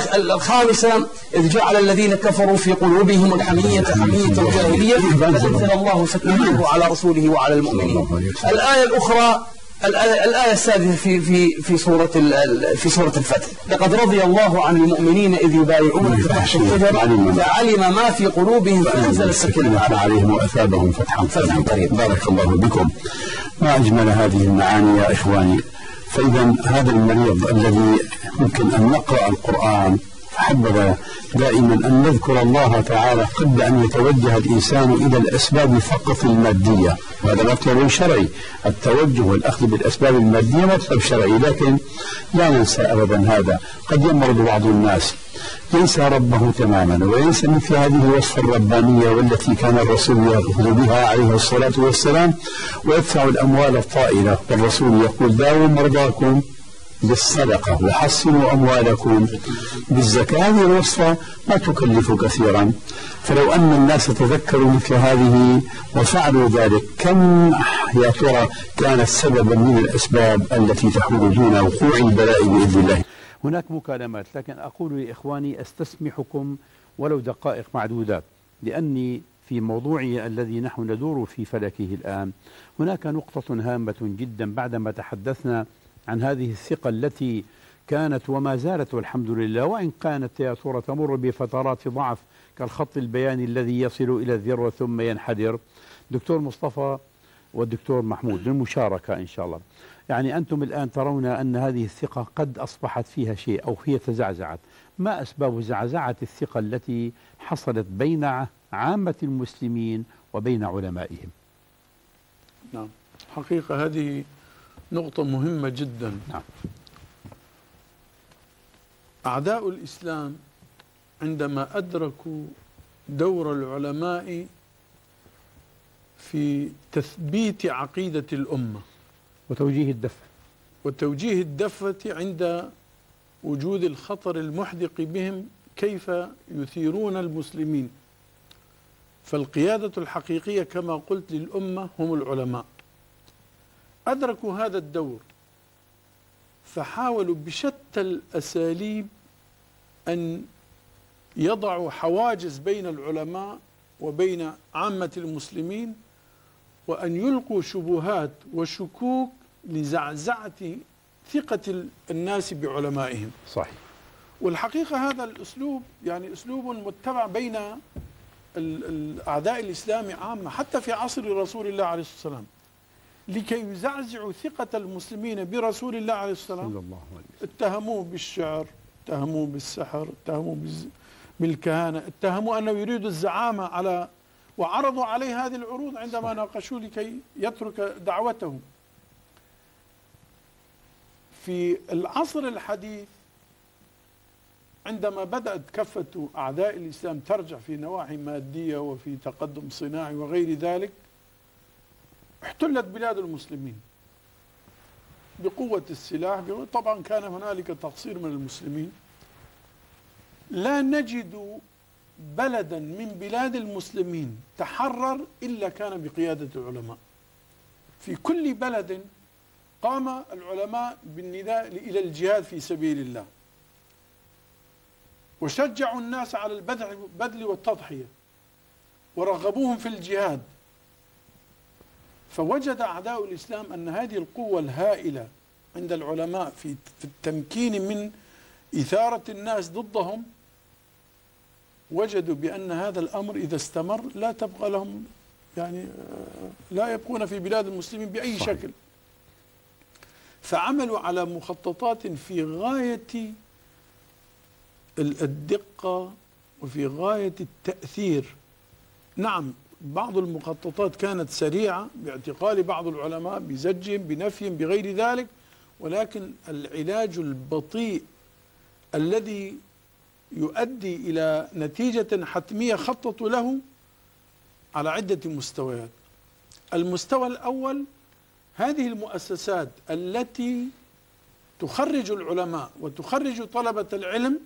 الخامسة إذ جعل الذين كفروا في قلوبهم الحمية حمية الجاهلية فأنزل الله سكينته على رسوله وعلى المؤمنين. الآية الأخرى الآية, الآية السادسة في في في سورة في سورة الفتح لقد رضي الله عن المؤمنين إذ يبايعونك تحت الشجرة فعلم ما في قلوبهم فأنزل السكينة عليهم وأثابهم فتحا قريبا. بارك الله بكم. ما أجمل هذه المعاني يا إخواني. فإذا هذا المريض الذي يمكن أن نقرأ القرآن حبذا دائما أن نذكر الله تعالى قبل أن يتوجه الإنسان إلى الأسباب فقط المادية، وهذا مطلب شرعي. التوجه والأخذ بالأسباب المادية مطلب شرعي، لكن لا ننسى أبدا هذا. قد يمرض بعض الناس ينسى ربه تماما وينسى مثل هذه الوصفة الربانية والتي كان الرسول يأخذ بها عليه الصلاة والسلام ويدفع الأموال الطائلة، والرسول يقول داووا مرضاكم بالصدقة وحصنوا أموالكم بالزكاة. هذه الوصفة ما تكلف كثيرا، فلو أن الناس تذكروا مثل هذه وفعلوا ذلك كم يا ترى كانت سببا من الأسباب التي تحول دون وقوع البلاء بإذن الله. هناك مكالمات، لكن أقول لإخواني أستسمحكم ولو دقائق معدودات، لأني في موضوعي الذي نحن ندور في فلكه الآن هناك نقطة هامة جدا. بعدما تحدثنا عن هذه الثقة التي كانت وما زالت والحمد لله، وإن كانت يا ترى تمر بفترات ضعف كالخط البياني الذي يصل إلى الذروة ثم ينحدر. دكتور مصطفى والدكتور محمود للمشاركة إن شاء الله. يعني أنتم الآن ترون أن هذه الثقة قد أصبحت فيها شيء أو هي تزعزعت. ما أسباب زعزعة الثقة التي حصلت بين عامة المسلمين وبين علمائهم؟ نعم، حقيقة هذه نقطة مهمة جدا. نعم. أعداء الإسلام عندما أدركوا دور العلماء في تثبيت عقيدة الأمة وتوجيه الدفة وتوجيه الدفة عند وجود الخطر المحدق بهم، كيف يثيرون المسلمين. فالقيادة الحقيقية كما قلت للأمة هم العلماء. أدركوا هذا الدور فحاولوا بشتى الأساليب أن يضعوا حواجز بين العلماء وبين عامة المسلمين، وأن يلقوا شبهات وشكوك لزعزعة ثقة الناس بعلمائهم. صحيح. والحقيقة هذا الأسلوب يعني أسلوب متبع بين الأعداء الإسلام عامة حتى في عصر رسول الله عليه الصلاة والسلام، لكي يزعزعوا ثقة المسلمين برسول الله عليه الصلاة والسلام. صلى الله عليه وسلم. اتهموه بالشعر، اتهموه بالسحر، اتهموه بالكهانة، اتهموه أنه يريد الزعامة على، وعرضوا عليه هذه العروض عندما ناقشوه لكي يترك دعوته. في العصر الحديث عندما بدأت كفة أعداء الإسلام ترجع في نواحي مادية وفي تقدم صناعي وغير ذلك، احتلت بلاد المسلمين بقوة السلاح. طبعا كان هنالك تقصير من المسلمين. لا نجد بلدا من بلاد المسلمين تحرر إلا كان بقيادة العلماء. في كل بلد قام العلماء بالنداء إلى الجهاد في سبيل الله، وشجعوا الناس على البذل والتضحية، ورغبوهم في الجهاد. فوجد أعداء الإسلام أن هذه القوة الهائلة عند العلماء في في التمكين من إثارة الناس ضدهم، وجدوا بأن هذا الأمر إذا استمر لا تبقى لهم، يعني لا يبقون في بلاد المسلمين بأي صحيح. شكل. فعملوا على مخططات في غاية الدقة وفي غاية التأثير. نعم، بعض المخططات كانت سريعة باعتقال بعض العلماء، بزجهم، بنفيهم، بغير ذلك، ولكن العلاج البطيء الذي يؤدي إلى نتيجة حتمية خططوا له على عدة مستويات. المستوى الأول، هذه المؤسسات التي تخرج العلماء وتخرج طلبة العلم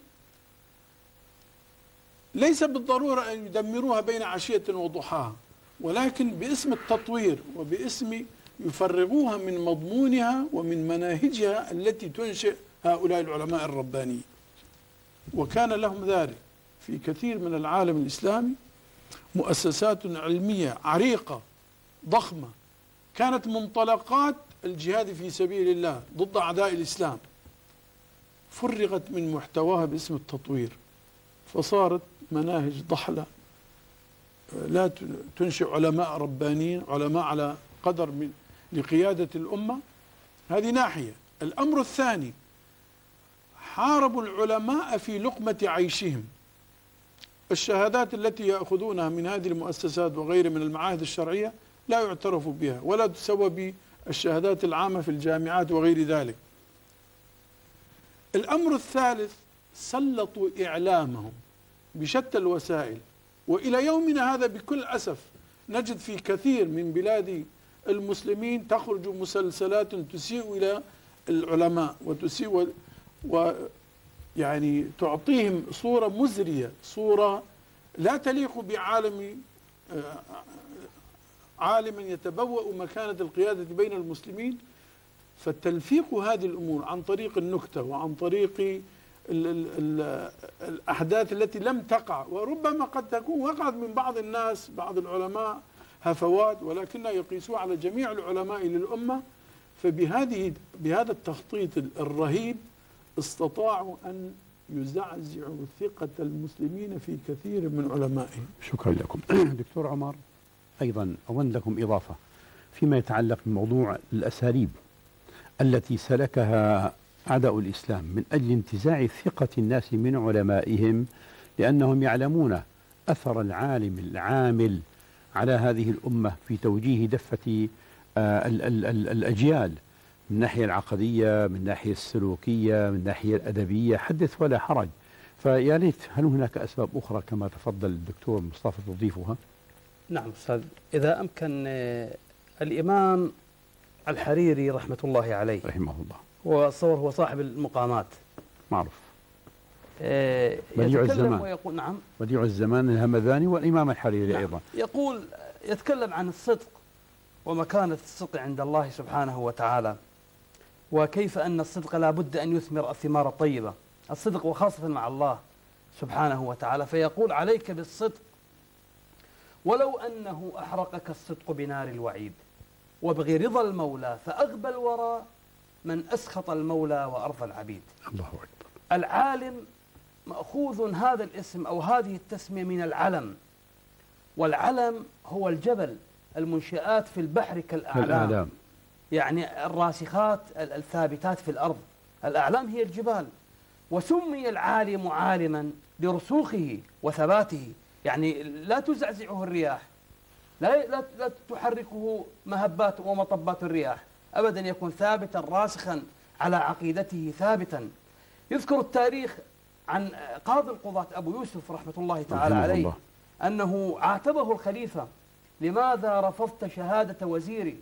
ليس بالضرورة أن يدمروها بين عشية وضحاها، ولكن باسم التطوير وباسم يفرغوها من مضمونها ومن مناهجها التي تنشئ هؤلاء العلماء الربانيين. وكان لهم ذلك في كثير من العالم الإسلامي، مؤسسات علمية عريقة ضخمة كانت منطلقات الجهاد في سبيل الله ضد أعداء الإسلام، فرغت من محتواها باسم التطوير، فصارت مناهج ضحلة لا تنشئ علماء ربانيين، علماء على قدر من لقيادة الأمة. هذه ناحية. الأمر الثاني، حاربوا العلماء في لقمة عيشهم. الشهادات التي يأخذونها من هذه المؤسسات وغير من المعاهد الشرعية لا يعترف بها ولا تسوى بالشهادات العامة في الجامعات وغير ذلك. الأمر الثالث، سلطوا إعلامهم بشتى الوسائل، وإلى يومنا هذا بكل أسف نجد في كثير من بلاد المسلمين تخرج مسلسلات تسيء إلى العلماء وتسيء ويعني تعطيهم صورة مزرية، صورة لا تليق بعالم عالم يتبوأ مكانة القيادة بين المسلمين. فتلفيق هذه الأمور عن طريق النكتة وعن طريق ال ال ال الأحداث التي لم تقع، وربما قد تكون وقعت من بعض الناس، بعض العلماء هفوات، ولكنها يقيسوها على جميع العلماء للأمة. فبهذه بهذا التخطيط الرهيب استطاعوا أن يزعزعوا ثقة المسلمين في كثير من علمائهم. شكرا لكم. دكتور عمر، أيضا أود لكم إضافة فيما يتعلق بموضوع الأساليب التي سلكها أعداء الإسلام من أجل انتزاع ثقة الناس من علمائهم، لأنهم يعلمون أثر العالم العامل على هذه الأمة في توجيه دفة آه ال ال ال الأجيال من الناحية العقدية، من الناحية السلوكية، من الناحية الأدبية، حدث ولا حرج. فيا ليت، هل هناك أسباب أخرى كما تفضل الدكتور مصطفى تضيفها؟ نعم أستاذ، إذا أمكن الإمام الحريري رحمة الله عليه رحمه الله، وصور هو صاحب المقامات معروف، آه بديع الزمان ويقول نعم بديع الزمان الهمذاني والإمام الحريري نعم أيضا، يقول يتكلم عن الصدق ومكانة الصدق عند الله سبحانه وتعالى، وكيف أن الصدق لا بد أن يثمر الثمار الطيبة، الصدق وخاصة مع الله سبحانه وتعالى. فيقول: عليك بالصدق ولو أنه أحرقك الصدق بنار الوعيد، وابغي رضا المولى فأغبى الورى من أسخط المولى وأرضى العبيد. الله أكبر. العالم مأخوذ هذا الاسم أو هذه التسمية من العلم، والعلم هو الجبل، المنشآت في البحر كالأعلام، الأعلام. يعني الراسخات الثابتات في الأرض. الأعلام هي الجبال. وسمي العالم عالما لرسوخه وثباته، يعني لا تزعزعه الرياح، لا, لا, لا تحركه مهبات ومطبات الرياح أبدا، يكون ثابتا راسخا على عقيدته ثابتا. يذكر التاريخ عن قاضي القضاة أبو يوسف رحمة الله تعالى عليه الله. أنه عاتبه الخليفة: لماذا رفضت شهادة وزيري؟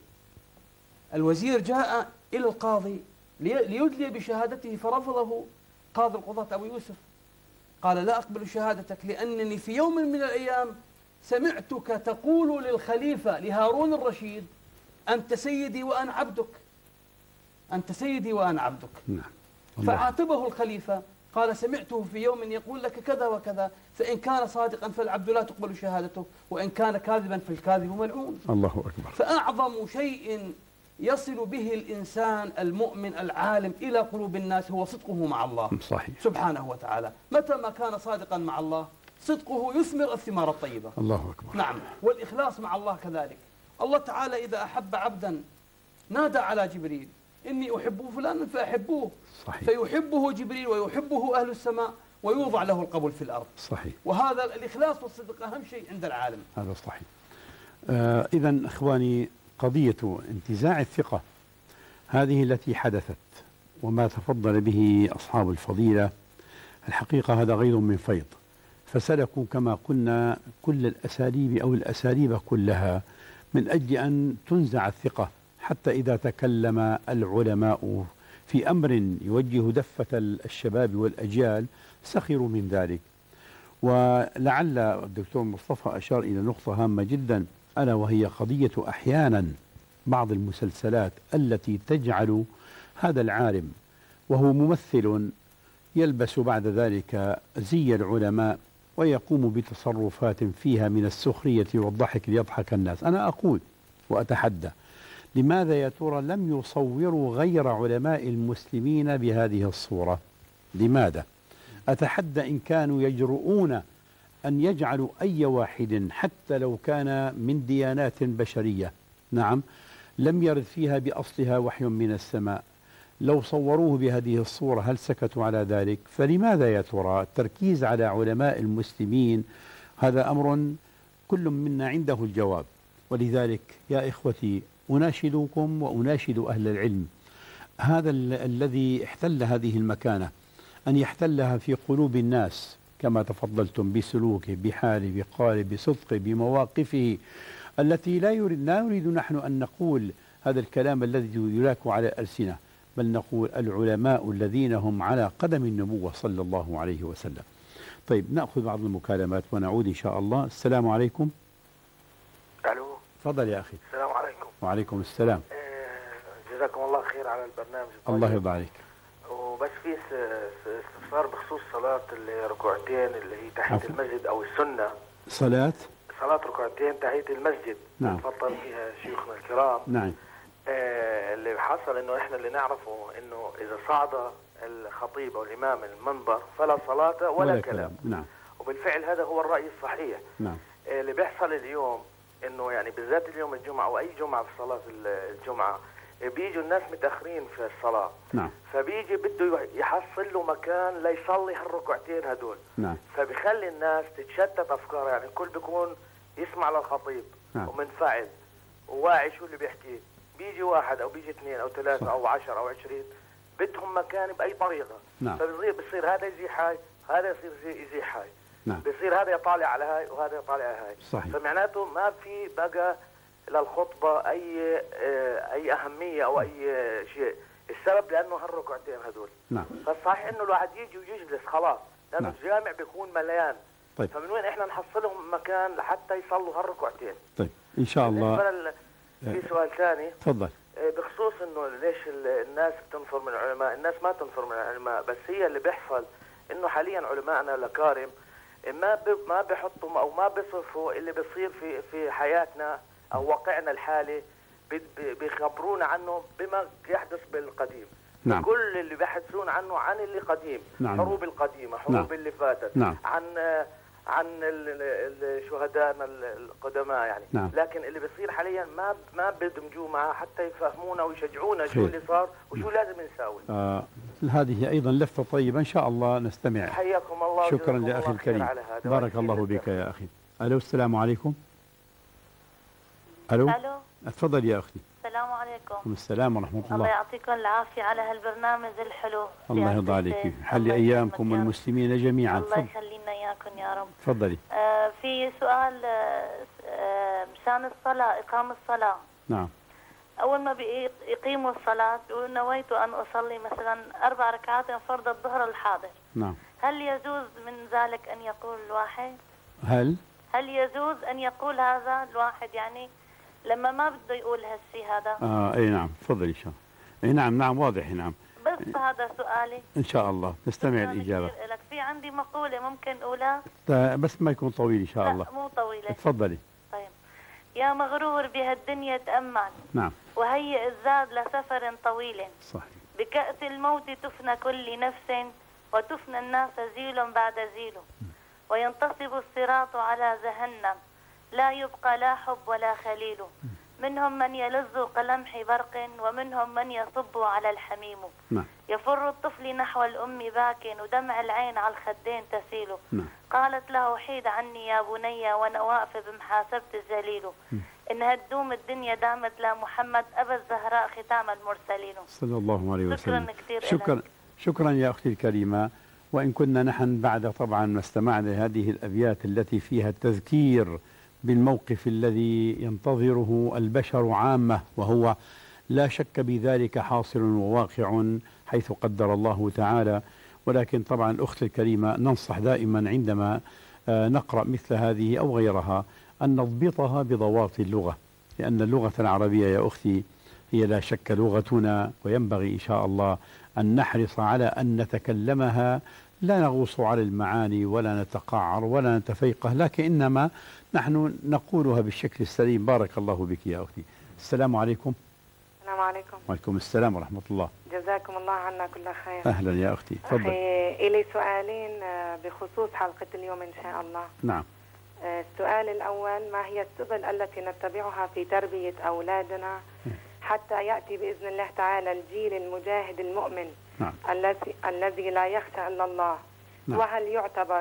الوزير جاء إلى القاضي ليدلي بشهادته فرفضه قاضي القضاة أبو يوسف، قال: لا أقبل شهادتك لأنني في يوم من الأيام سمعتك تقول للخليفة لهارون الرشيد: أنت سيدي وأنا عبدك، أنت سيدي وأنا عبدك. نعم. فعاتبه الخليفة، قال: سمعته في يوم يقول لك كذا وكذا، فإن كان صادقا فالعبد لا تقبل شهادته، وإن كان كاذبا فالكاذب ملعون. الله أكبر. فأعظم شيء يصل به الإنسان المؤمن العالم إلى قلوب الناس هو صدقه مع الله صحيح. سبحانه وتعالى. متى ما كان صادقا مع الله صدقه يثمر الثمار الطيبة. الله أكبر. نعم. والإخلاص مع الله كذلك. الله تعالى إذا أحب عبدا نادى على جبريل: إني أحب فلانا فأحبوه. صحيح. فيحبه جبريل ويحبه أهل السماء ويوضع له القبول في الأرض. صحيح. وهذا الإخلاص والصدق أهم شيء عند العالم. هذا صحيح. آه إذن إخواني، قضية انتزاع الثقة هذه التي حدثت وما تفضل به أصحاب الفضيلة، الحقيقة هذا غير من فيض، فسلكوا كما قلنا كل الأساليب أو الأساليب كلها من أجل أن تنزع الثقة، حتى إذا تكلم العلماء في أمر يوجه دفة الشباب والأجيال سخروا من ذلك. ولعل الدكتور مصطفى أشار إلى نقطة هامة جدا، ألا وهي قضية أحيانا بعض المسلسلات التي تجعل هذا العالم وهو ممثل يلبس بعد ذلك زي العلماء ويقوم بتصرفات فيها من السخرية والضحك ليضحك الناس. أنا أقول وأتحدى: لماذا يا ترى لم يصوروا غير علماء المسلمين بهذه الصورة؟ لماذا؟ أتحدى إن كانوا يجرؤون أن يجعلوا أي واحد حتى لو كان من ديانات بشرية، نعم، لم يرد فيها بأصلها وحي من السماء، لو صوروه بهذه الصورة هل سكتوا على ذلك؟ فلماذا يا ترى التركيز على علماء المسلمين؟ هذا أمر كل منا عنده الجواب. ولذلك يا إخوتي أناشدكم وأناشد أهل العلم، هذا ال الذي احتل هذه المكانة أن يحتلها في قلوب الناس كما تفضلتم، بسلوكه، بحاله، بقاله، بصدقه، بمواقفه التي لا يريد لا نريد نحن أن نقول هذا الكلام الذي يلاك على الألسنة، بل نقول العلماء الذين هم على قدم النبوة صلى الله عليه وسلم. طيب، نأخذ بعض المكالمات ونعود إن شاء الله. السلام عليكم. ألو. تفضل يا أخي. السلام عليكم. وعليكم السلام. آه جزاكم الله خير على البرنامج الطيب. الله يرضى عليك. وبس في استفسار بخصوص صلاة الركوعتين اللي هي تحية المسجد أو السنة. صلاة صلاة ركوعتين تحية المسجد. نعم. تفضل فيها شيوخنا الكرام. نعم. آه اللي حصل إنه إحنا اللي نعرفه إنه إذا صعد الخطيب أو الإمام المنبر فلا صلاة ولا, ولا كلام. كلام. نعم. وبالفعل هذا هو الرأي الصحيح. نعم. آه اللي بيحصل اليوم إنه يعني بالذات اليوم الجمعة أو أي جمعة في صلاة الجمعة بيجوا الناس متأخرين في الصلاة. نعم. فبيجي بده يحصل له مكان ليصلي هالركعتين هدول. نعم. فبيخلي الناس تتشتت أفكارها، يعني الكل بيكون يسمع للخطيب. نعم. ومنفعل وواعي شو اللي بيحكيه. بيجي واحد أو بيجي اثنين أو ثلاثة صح. أو عشر أو عشرين بدهم مكان بأي طريقة. نعم. فبصير بصير هذا يزيح هاي، هذا يصير يزيح هاي. نعم. بصير هذا يطالع على هاي وهذا يطالع على هاي. صحيح. فمعناته ما في بقى للخطبة أي أي أهمية أو أي شيء. السبب لأنه هالركعتين هدول. نعم. فالصحيح إنه الواحد يجي ويجلس خلاص، لأنه نعم. الجامع بيكون مليان. طيب. فمن وين إحنا نحصلهم مكان لحتى يصلوا هالركعتين؟ طيب إن شاء الله. في سؤال ثاني. تفضل. بخصوص إنه ليش الناس بتنفر من العلماء؟ الناس ما تنفر من العلماء، بس هي اللي بيحصل إنه حاليا علماءنا الأكارم ما ما بيحطوا أو ما بيصفوا اللي بيصير في في حياتنا أو واقعنا الحالي، بيخبرونا عنه بما يحدث بالقديم. نعم. كل اللي بيحدثون عنه عن اللي قديم، نعم. حروب القديمة، حروب نعم. اللي فاتت، نعم. عن عن شهدائنا القدماء يعني. نعم. لكن اللي بيصير حاليا ما ما بيدمجوه معه حتى يفهمونا ويشجعونا شو خير. اللي صار وشو نعم. لازم نساوي. آه هذه أيضا لفتة طيبة، إن شاء الله نستمع. حياكم الله. شكرا لأخي الكريم، بارك الله بك يا أخي. ألو، السلام عليكم. ألو. ألو. اتفضل يا أختي. السلام عليكم. السلام ورحمة الله. الله يعطيكم العافية على هالبرنامج الحلو. الله يرضى عليك، حل أيامكم والمسلمين جميعا. الله يخلينا إياكم يا رب. تفضلي. آه في سؤال آه مشان الصلاة، إقام الصلاة. نعم. أول ما بيقيموا الصلاة بيقولوا نويت أن أصلي مثلا أربع ركعات فرض الظهر الحاضر. نعم. هل يجوز من ذلك أن يقول الواحد؟ هل؟ هل يجوز أن يقول هذا الواحد يعني لما ما بده يقول هالشيء هذا؟ آه أي نعم، تفضلي إن شاء الله. أي نعم نعم واضح. نعم. بس هذا سؤالي. إن شاء الله نستمع الإجابة. لك في عندي مقولة ممكن أقولها؟ بس ما يكون طويل إن شاء الله. لا مو طويلة. تفضلي. طيب. يا مغرور بهالدنيا تأمل. نعم. وهيئ الزاد لسفر طويل. صحيح. بكأس الموت تفنى كل نفس، وتفنى الناس زيل بعد زيل، وينتصب الصراط على جهنم، لا يبقى لا حب ولا خليل، منهم من يلذ كلمح برق، ومنهم من يصب على الحميم. نعم. يفر الطفل نحو الأم باك، ودمع العين على الخدين تسيل. نعم. قالت له حيد عني يا بني، وانا واقفة بمحاسبة الجليل. إنها تدوم الدنيا دامت لا محمد، أبا الزهراء ختام المرسلين. صلى الله عليه وسلم. شكرا كثير. شكرا شكرا يا أختي الكريمة. وإن كنا نحن بعد طبعا ما استمعنا هذه الأبيات التي فيها التذكير بالموقف الذي ينتظره البشر عامة، وهو لا شك بذلك حاصل وواقع حيث قدر الله تعالى، ولكن طبعا الأخت الكريمة ننصح دائما عندما نقرأ مثل هذه أو غيرها أن نضبطها بضوابط اللغة، لأن اللغة العربية يا أختي هي لا شك لغتنا، وينبغي إن شاء الله أن نحرص على أن نتكلمها، لا نغوص على المعاني ولا نتقعر ولا نتفيقه، لكن إنما نحن نقولها بالشكل السليم. بارك الله بك يا أختي. السلام عليكم. السلام عليكم. وعليكم السلام ورحمة الله. جزاكم الله عنا كل خير. أهلا يا أختي، تفضل. أخي إلي سؤالين بخصوص حلقة اليوم إن شاء الله. نعم. السؤال الأول: ما هي السبل التي نتبعها في تربية أولادنا حتى يأتي بإذن الله تعالى الجيل المجاهد المؤمن؟ نعم. الذي الذي لا يخشى إلا الله. نعم. وهل يعتبر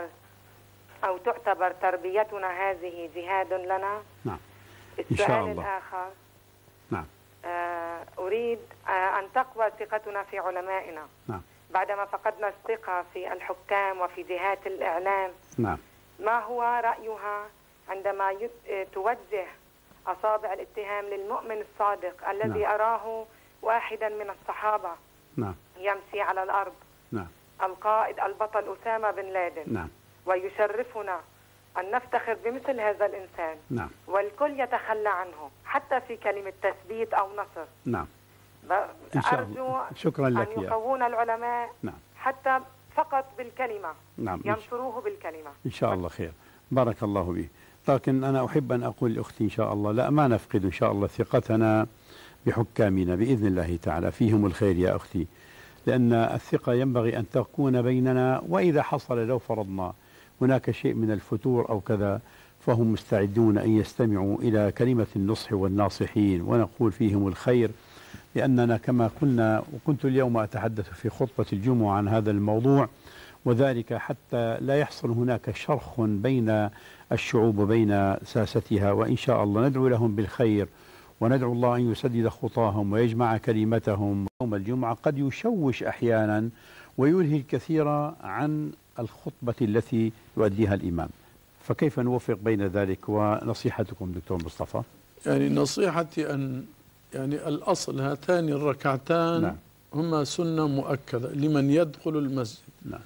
أو تعتبر تربيتنا هذه جهاد لنا؟ نعم. السؤال إن شاء الله. الآخر: نعم. آه أريد آه أن تقوى ثقتنا في علمائنا. نعم. بعدما فقدنا الثقة في الحكام وفي جهات الإعلام. نعم. ما هو رأيها عندما توجه أصابع الاتهام للمؤمن الصادق الذي نعم. أراه واحدا من الصحابة نعم. يمشي على الأرض، نعم. القائد البطل أسامة بن لادن. نعم. ويشرفنا أن نفتخر بمثل هذا الإنسان. نعم. والكل يتخلى عنه حتى في كلمة تثبيت أو نصر. نعم. إن شاء الله. أرجو شكرا لك أن يقوون العلماء. نعم. حتى فقط بالكلمة. نعم. ينصروه بالكلمة. إن شاء الله خير. بارك الله به. لكن أنا أحب أن أقول لأختي إن شاء الله لا ما نفقد إن شاء الله ثقتنا بحكامنا بإذن الله تعالى، فيهم الخير يا أختي، لأن الثقة ينبغي أن تكون بيننا، وإذا حصل لو فرضنا هناك شيء من الفتور أو كذا فهم مستعدون أن يستمعوا إلى كلمة النصح والناصحين، ونقول فيهم الخير، لأننا كما قلنا وكنت اليوم أتحدث في خطبة الجمعة عن هذا الموضوع، وذلك حتى لا يحصل هناك شرخ بين الشعوب وبين ساستها، وإن شاء الله ندعو لهم بالخير وندعو الله أن يسدد خطاهم ويجمع كلمتهم. يوم الجمعة قد يشوش أحيانا ويلهي الكثير عن الخطبة التي يؤديها الإمام، فكيف نوفق بين ذلك؟ ونصيحتكم دكتور مصطفى؟ يعني نصيحتي أن يعني الأصل هاتان الركعتان نعم. هما سنة مؤكدة لمن يدخل المسجد. نعم.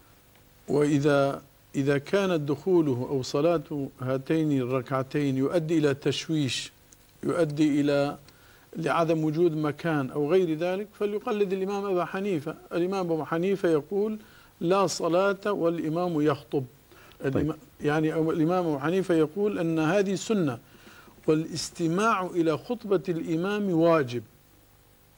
وإذا إذا كان دخوله أو صلاة هاتين الركعتين يؤدي إلى تشويش، يؤدي إلى لعدم وجود مكان أو غير ذلك، فليقلد الإمام أبا حنيفة. الإمام أبو حنيفة يقول لا صلاة والإمام يخطب. طيب. يعني الإمام أبو حنيفة يقول أن هذه سنة، والاستماع إلى خطبة الإمام واجب.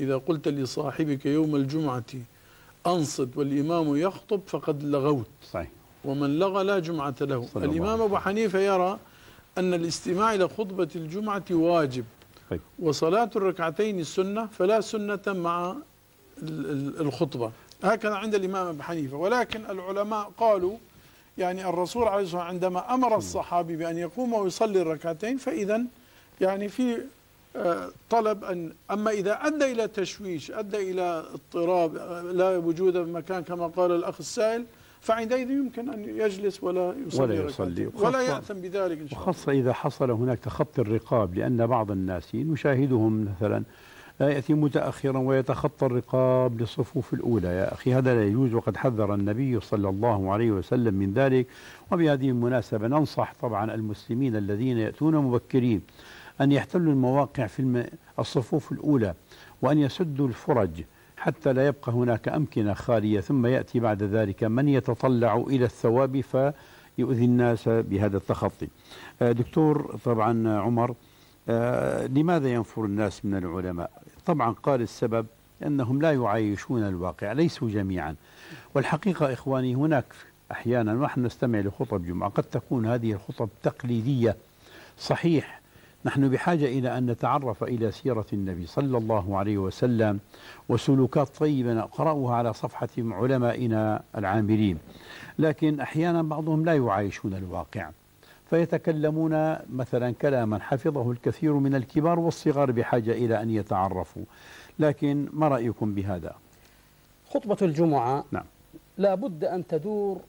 إذا قلت لصاحبك يوم الجمعة أنصت والإمام يخطب فقد لغوت. صحيح. ومن لغى لا جمعة له. الإمام أبو حنيفة يرى أن الاستماع إلى خطبة الجمعة واجب. طيب. وصلاة الركعتين سنة، فلا سنة مع الخطبة. هكذا عند الإمام أبو حنيفة. ولكن العلماء قالوا يعني الرسول عليه الصلاة والسلام عندما أمر الصحابي بأن يقوم ويصلي الركعتين، فإذا يعني في طلب أن، أما إذا أدى إلى تشويش، أدى إلى اضطراب، لا وجود مكان كما قال الأخ السائل، فعندئذ يمكن أن يجلس ولا يصلي ولا, يصلي ولا يأثم بذلك إن شاء الله. وخاصة إذا حصل هناك تخطي الرقاب، لأن بعض الناس نشاهدهم مثلا يأتي متأخرا ويتخطى الرقاب للصفوف الأولى. يا أخي هذا لا يجوز، وقد حذر النبي صلى الله عليه وسلم من ذلك. وبهذه المناسبة ننصح طبعا المسلمين الذين يأتون مبكرين أن يحتلوا المواقع في الصفوف الأولى، وأن يسدوا الفرج حتى لا يبقى هناك أمكنة خالية، ثم يأتي بعد ذلك من يتطلع إلى الثواب فيؤذي الناس بهذا التخطي. دكتور طبعا عمر، لماذا ينفر الناس من العلماء؟ طبعا قال السبب أنهم لا يعايشون الواقع، ليسوا جميعا. والحقيقة إخواني هناك أحيانا نحن نستمع لخطب جمعة قد تكون هذه الخطب تقليدية. صحيح نحن بحاجة إلى أن نتعرف إلى سيرة النبي صلى الله عليه وسلم وسلوكات طيبة نقرأها على صفحة علمائنا العاملين، لكن أحيانا بعضهم لا يعايشون الواقع فيتكلمون مثلا كلاما حفظه الكثير من الكبار والصغار بحاجة إلى أن يتعرفوا. لكن ما رأيكم بهذا؟ خطبة الجمعة نعم لا بد أن تدور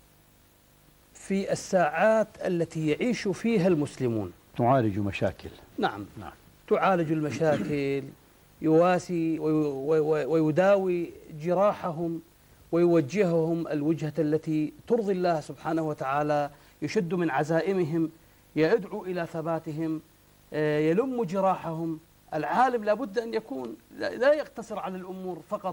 في الساعات التي يعيش فيها المسلمون، تعالج مشاكل. نعم, نعم. تعالج المشاكل، يواسي ويداوي جراحهم ويوجههم الوجهة التي ترضي الله سبحانه وتعالى، يشد من عزائمهم، يدعو إلى ثباتهم، يلم جراحهم. العالم لابد أن يكون لا يقتصر على الأمور فقط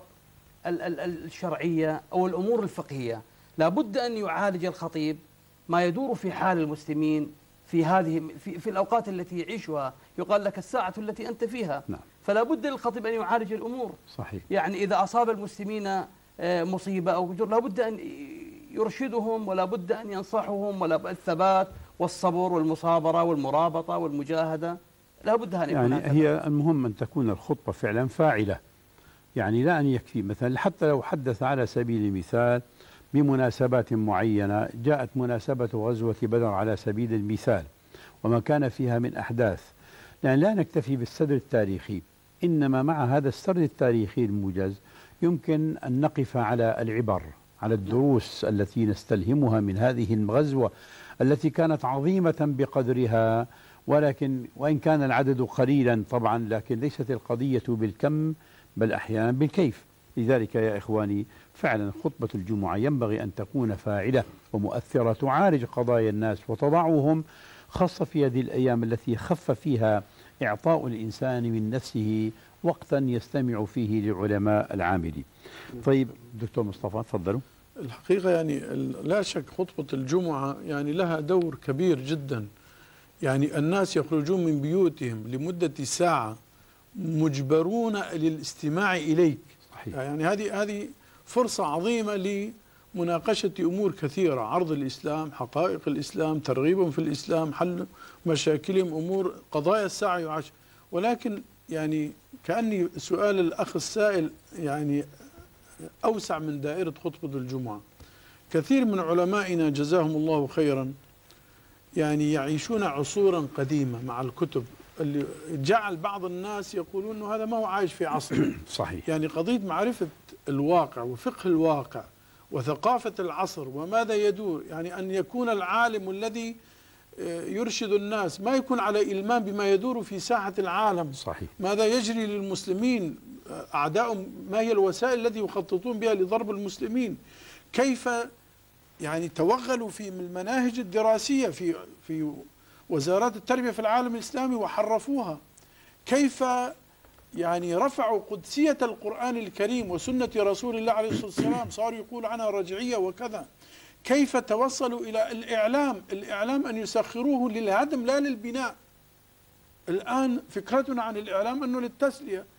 الشرعية أو الأمور الفقهية، لابد أن يعالج الخطيب ما يدور في حال المسلمين في هذه في, في الأوقات التي يعيشها. يقال لك الساعة التي أنت فيها. نعم. فلا بد للخطيب أن يعالج الأمور. صحيح. يعني إذا أصاب المسلمين مصيبة أو جر لا بد أن يرشدهم، ولا بد أن ينصحهم، ولا الثبات والصبر والمصابرة والمرابطة والمجاهدة لا بد أن يكون. يعني هي المهم أن تكون الخطبة فعلا فاعلة، يعني لا أن يكفي مثلا حتى لو حدث على سبيل المثال بمناسبات معينة، جاءت مناسبة غزوة بدر على سبيل المثال وما كان فيها من أحداث، يعني لا نكتفي بالسرد التاريخي، إنما مع هذا السرد التاريخي الموجز يمكن أن نقف على العبر، على الدروس التي نستلهمها من هذه الغزوة التي كانت عظيمة بقدرها، ولكن وإن كان العدد قليلا طبعا، لكن ليست القضية بالكم بل أحيانا بالكيف. لذلك يا إخواني فعلا خطبة الجمعة ينبغي أن تكون فاعلة ومؤثرة، تعالج قضايا الناس وتضعهم، خاصة في هذه الأيام التي خف فيها إعطاء الإنسان من نفسه وقتا يستمع فيه للعلماء العاملين. طيب دكتور مصطفى تفضلوا. الحقيقة يعني لا شك خطبة الجمعة يعني لها دور كبير جدا. يعني الناس يخرجون من بيوتهم لمدة ساعة مجبرون للاستماع إليك. صحيح. يعني هذه هذه فرصة عظيمة لمناقشة أمور كثيرة، عرض الإسلام، حقائق الإسلام، ترغيبهم في الإسلام، حل مشاكلهم، أمور قضايا الساعة يعاش. ولكن يعني كأني سؤال الأخ السائل يعني أوسع من دائرة خطبة الجمعة. كثير من علمائنا جزاهم الله خيرا يعني يعيشون عصورا قديمة مع الكتب، اللي جعل بعض الناس يقولون أنه هذا ما هو عايش في عصر. صحيح. يعني قضية معرفة الواقع وفقه الواقع وثقافة العصر وماذا يدور، يعني أن يكون العالم الذي يرشد الناس ما يكون على إلمام بما يدور في ساحة العالم. صحيح. ماذا يجري للمسلمين، أعداء ما هي الوسائل التي يخططون بها لضرب المسلمين، كيف يعني توغلوا في المناهج الدراسية في في وزارات التربية في العالم الإسلامي وحرفوها، كيف يعني رفعوا قدسية القرآن الكريم وسنة رسول الله عليه الصلاة والسلام، صاروا يقول عنها رجعية وكذا، كيف توصلوا إلى الإعلام، الإعلام أن يسخروه للهدم لا للبناء. الآن فكرتنا عن الإعلام أنه للتسلية،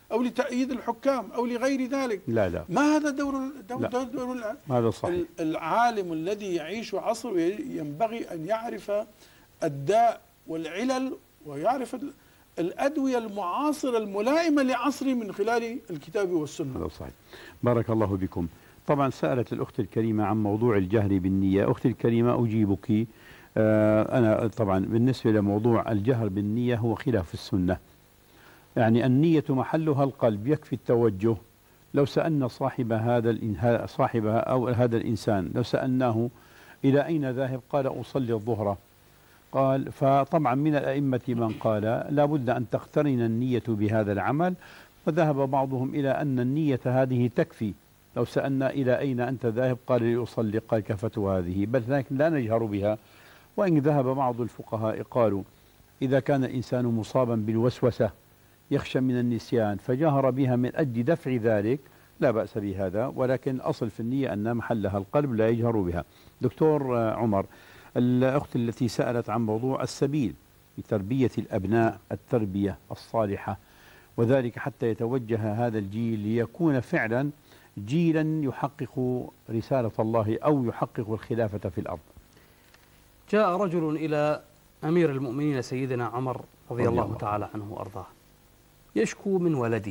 أو لتأييد الحكام أو لغير ذلك. لا لا ما هذا دور دور, لا. دور, دور هذا صحيح. العالم الذي يعيش عصر ينبغي أن يعرف الداء والعلل ويعرف الأدوية المعاصرة الملائمة لعصره من خلال الكتاب والسنة. هذا صحيح. بارك الله بكم. طبعا سألت الأخت الكريمة عن موضوع الجهر بالنية. أختي الكريمة أجيبك. آه أنا طبعا بالنسبة لموضوع الجهر بالنية هو خلاف السنة. يعني النية محلها القلب، يكفي التوجه. لو سألنا صاحب هذا صاحبها أو هذا الإنسان لو سألناه إلى أين ذاهب قال أصلي الظهر، قال فطبعا من الأئمة من قال لا بد أن تقترن النية بهذا العمل، وذهب بعضهم إلى أن النية هذه تكفي. لو سألنا إلى أين أنت ذاهب قال لأصلي، قال كفت هذه، بل لكن لا نجهر بها. وإن ذهب بعض الفقهاء قالوا إذا كان الإنسان مصابا بالوسوسة يخشى من النسيان فجهر بها من أجل دفع ذلك لا بأس بهذا، ولكن أصل في النية أن محلها القلب لا يجهر بها. دكتور عمر، الأخت التي سألت عن موضوع السبيل لتربية الأبناء التربية الصالحة، وذلك حتى يتوجه هذا الجيل ليكون فعلا جيلا يحقق رسالة الله أو يحقق الخلافة في الأرض. جاء رجل إلى أمير المؤمنين سيدنا عمر رضي, رضي الله, الله تعالى عنه وأرضاه يشكو من ولده.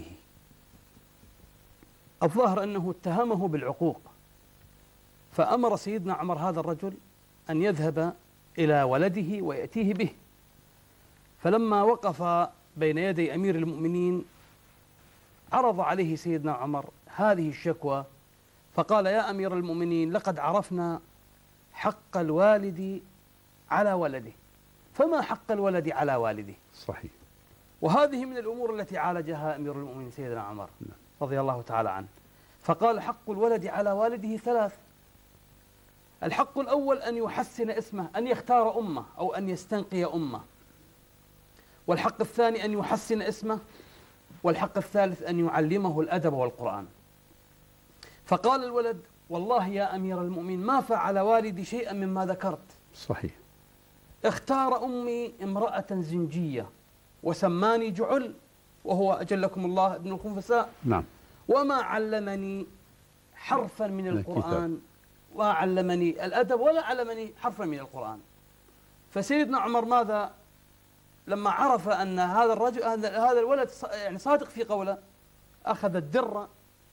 الظاهر أنه اتهمه بالعقوق، فأمر سيدنا عمر هذا الرجل أن يذهب إلى ولده ويأتيه به. فلما وقف بين يدي أمير المؤمنين عرض عليه سيدنا عمر هذه الشكوى، فقال يا أمير المؤمنين لقد عرفنا حق الوالد على ولده، فما حق الولد على والده؟ صحيح. وهذه من الأمور التي عالجها أمير المؤمنين سيدنا عمر رضي الله تعالى عنه. فقال حق الولد على والده ثلاث. الحق الأول أن يحسن اسمه، أن يختار أمه أو أن يستنقي أمه. والحق الثاني أن يحسن اسمه. والحق الثالث أن يعلمه الأدب والقرآن. فقال الولد والله يا أمير المؤمنين ما فعل والدي شيئا مما ذكرت. صحيح. اختار أمي امرأة زنجية وسماني جعل وهو أجلكم الله ابن الخنفساء. نعم. وما علمني حرفا من القرآن وما علمني الأدب ولا علمني حرفا من القرآن. فسيدنا عمر ماذا لما عرف أن هذا الرجل هذا الولد يعني صادق في قوله أخذ الدرة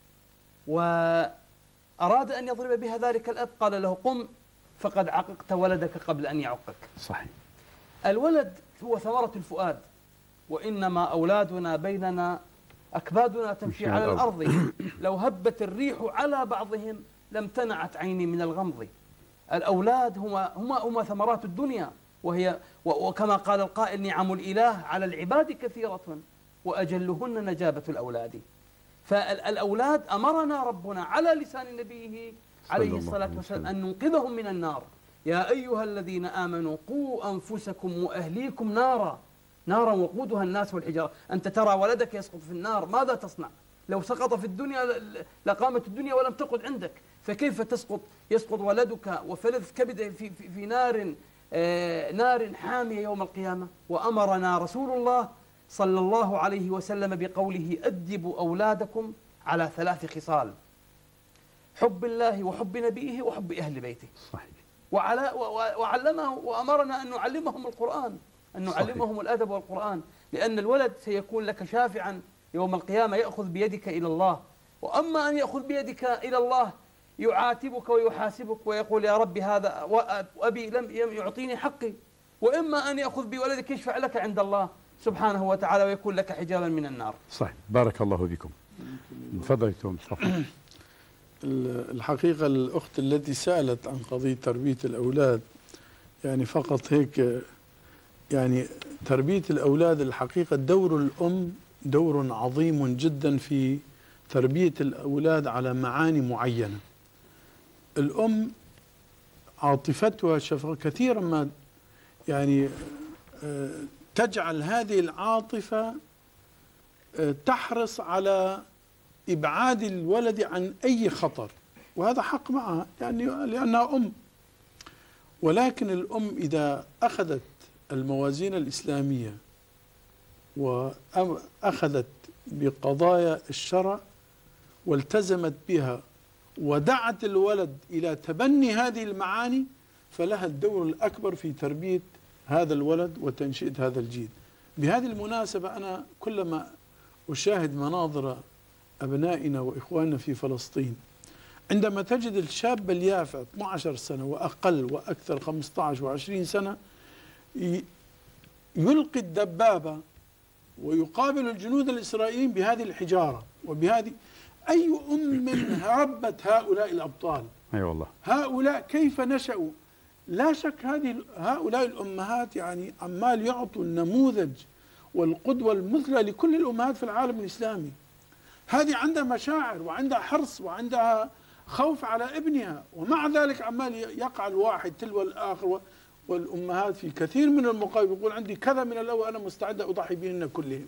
وأراد أن يضرب بها ذلك الأب، قال له قم فقد عققت ولدك قبل أن يعقك. صحيح. الولد هو ثمرة الفؤاد، وإنما أولادنا بيننا أكبادنا تمشي على الأرض، لو هبت الريح على بعضهم لم تنعت عيني من الغمض. الأولاد هما هما هما ثمرات الدنيا، وهي وكما قال القائل نعم الإله على العباد كثيرة وأجلهن نجابة الأولاد. فالأولاد أمرنا ربنا على لسان نبيه عليه الصلاة والسلام أن ننقذهم من النار. يا أيها الذين آمنوا قوا أنفسكم وأهليكم نارا نارا وقودها الناس والحجارة. أنت ترى ولدك يسقط في النار ماذا تصنع؟ لو سقط في الدنيا لقامت الدنيا ولم تقعد عندك، فكيف تسقط يسقط ولدك وفلذ كبده في, في, في نار آه نار حامية يوم القيامة. وأمرنا رسول الله صلى الله عليه وسلم بقوله أدبوا أولادكم على ثلاث خصال: حب الله وحب نبيه وحب أهل بيته. صحيح. وعلى وعلمه وأمرنا أن نعلمهم القرآن، أن نعلمهم الأدب والقرآن، لأن الولد سيكون لك شافعا يوم القيامة يأخذ بيدك إلى الله. وأما أن يأخذ بيدك إلى الله يعاتبك ويحاسبك ويقول يا ربي هذا وأبي لم يعطيني حقي، وإما أن يأخذ بولدك يشفع لك عند الله سبحانه وتعالى ويكون لك حجابا من النار. صحيح. بارك الله بكم. تفضل دكتور مصطفى. الحقيقة الأخت التي سألت عن قضية تربية الأولاد يعني فقط هيك، يعني تربية الأولاد الحقيقة دور الأم دور عظيم جدا في تربية الأولاد على معاني معينة. الأم عاطفتها شفقة كثيرا ما يعني تجعل هذه العاطفة تحرص على إبعاد الولد عن أي خطر، وهذا حق معها يعني لأنها أم. ولكن الأم إذا أخذت الموازين الإسلامية وأخذت بقضايا الشرع والتزمت بها ودعت الولد إلى تبني هذه المعاني، فلها الدور الأكبر في تربية هذا الولد وتنشئة هذا الجيل. بهذه المناسبة أنا كلما أشاهد مناظر أبنائنا وإخواننا في فلسطين، عندما تجد الشاب اليافع اثنتي عشرة سنة وأقل وأكثر خمسة عشر وعشرين سنة يلقي الدبابة ويقابل الجنود الإسرائيليين بهذه الحجارة وبهذه، أي أم ربت هؤلاء الأبطال؟ أي أيوة والله. هؤلاء كيف نشأوا؟ لا شك هذه هؤلاء الأمهات يعني عمال يعطوا النموذج والقدوة المثلى لكل الأمهات في العالم الإسلامي. هذه عندها مشاعر وعندها حرص وعندها خوف على ابنها، ومع ذلك عمال يقع الواحد تلو الآخر. والأمهات في كثير من المقابل يقول عندي كذا من الأول أنا مستعد أضحي بهن كلهم.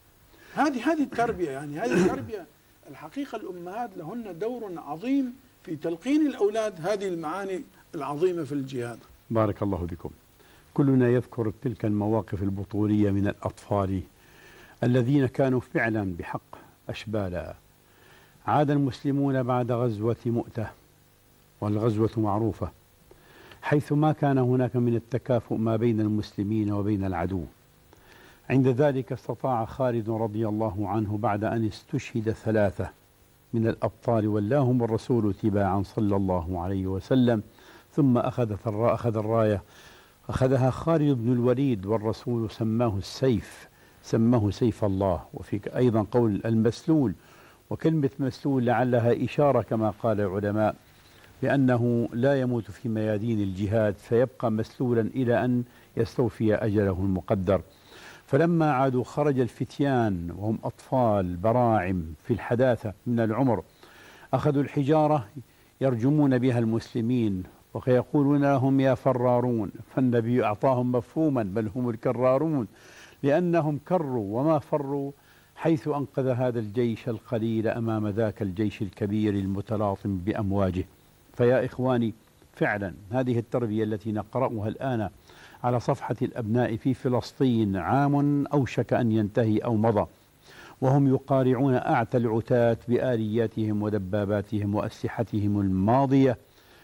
هذه هذه التربية، يعني هذه التربية الحقيقة الأمهات لهن دور عظيم في تلقين الأولاد هذه المعاني العظيمة في الجهاد. بارك الله بكم. كلنا يذكر تلك المواقف البطولية من الأطفال الذين كانوا فعلا بحق أشبالا. عاد المسلمون بعد غزوة مؤتة، والغزوة معروفة، حيث ما كان هناك من التكافؤ ما بين المسلمين وبين العدو. عند ذلك استطاع خالد رضي الله عنه بعد أن استشهد ثلاثة من الأبطال ولاهم الرسول تباعا صلى الله عليه وسلم، ثم أخذ أخذ الراية أخذها خالد بن الوليد، والرسول سماه السيف، سماه سيف الله. وفي أيضا قول المسلول، وكلمة مسلول لعلها إشارة كما قال العلماء بأنه لا يموت في ميادين الجهاد فيبقى مسلولا إلى أن يستوفي أجله المقدر. فلما عادوا خرج الفتيان وهم أطفال براعم في الحداثة من العمر، أخذوا الحجارة يرجمون بها المسلمين ويقولون لهم يا فرارون، فالنبي أعطاهم مفهوما بل هم الكرارون، لأنهم كروا وما فروا حيث أنقذ هذا الجيش القليل أمام ذاك الجيش الكبير المتلاطم بأمواجه. فيا إخواني، فعلا هذه التربية التي نقرأها الآن على صفحة الأبناء في فلسطين عام أوشك أن ينتهي أو مضى، وهم يقارعون أعتى العتاة بآلياتهم ودباباتهم وأسلحتهم الماضية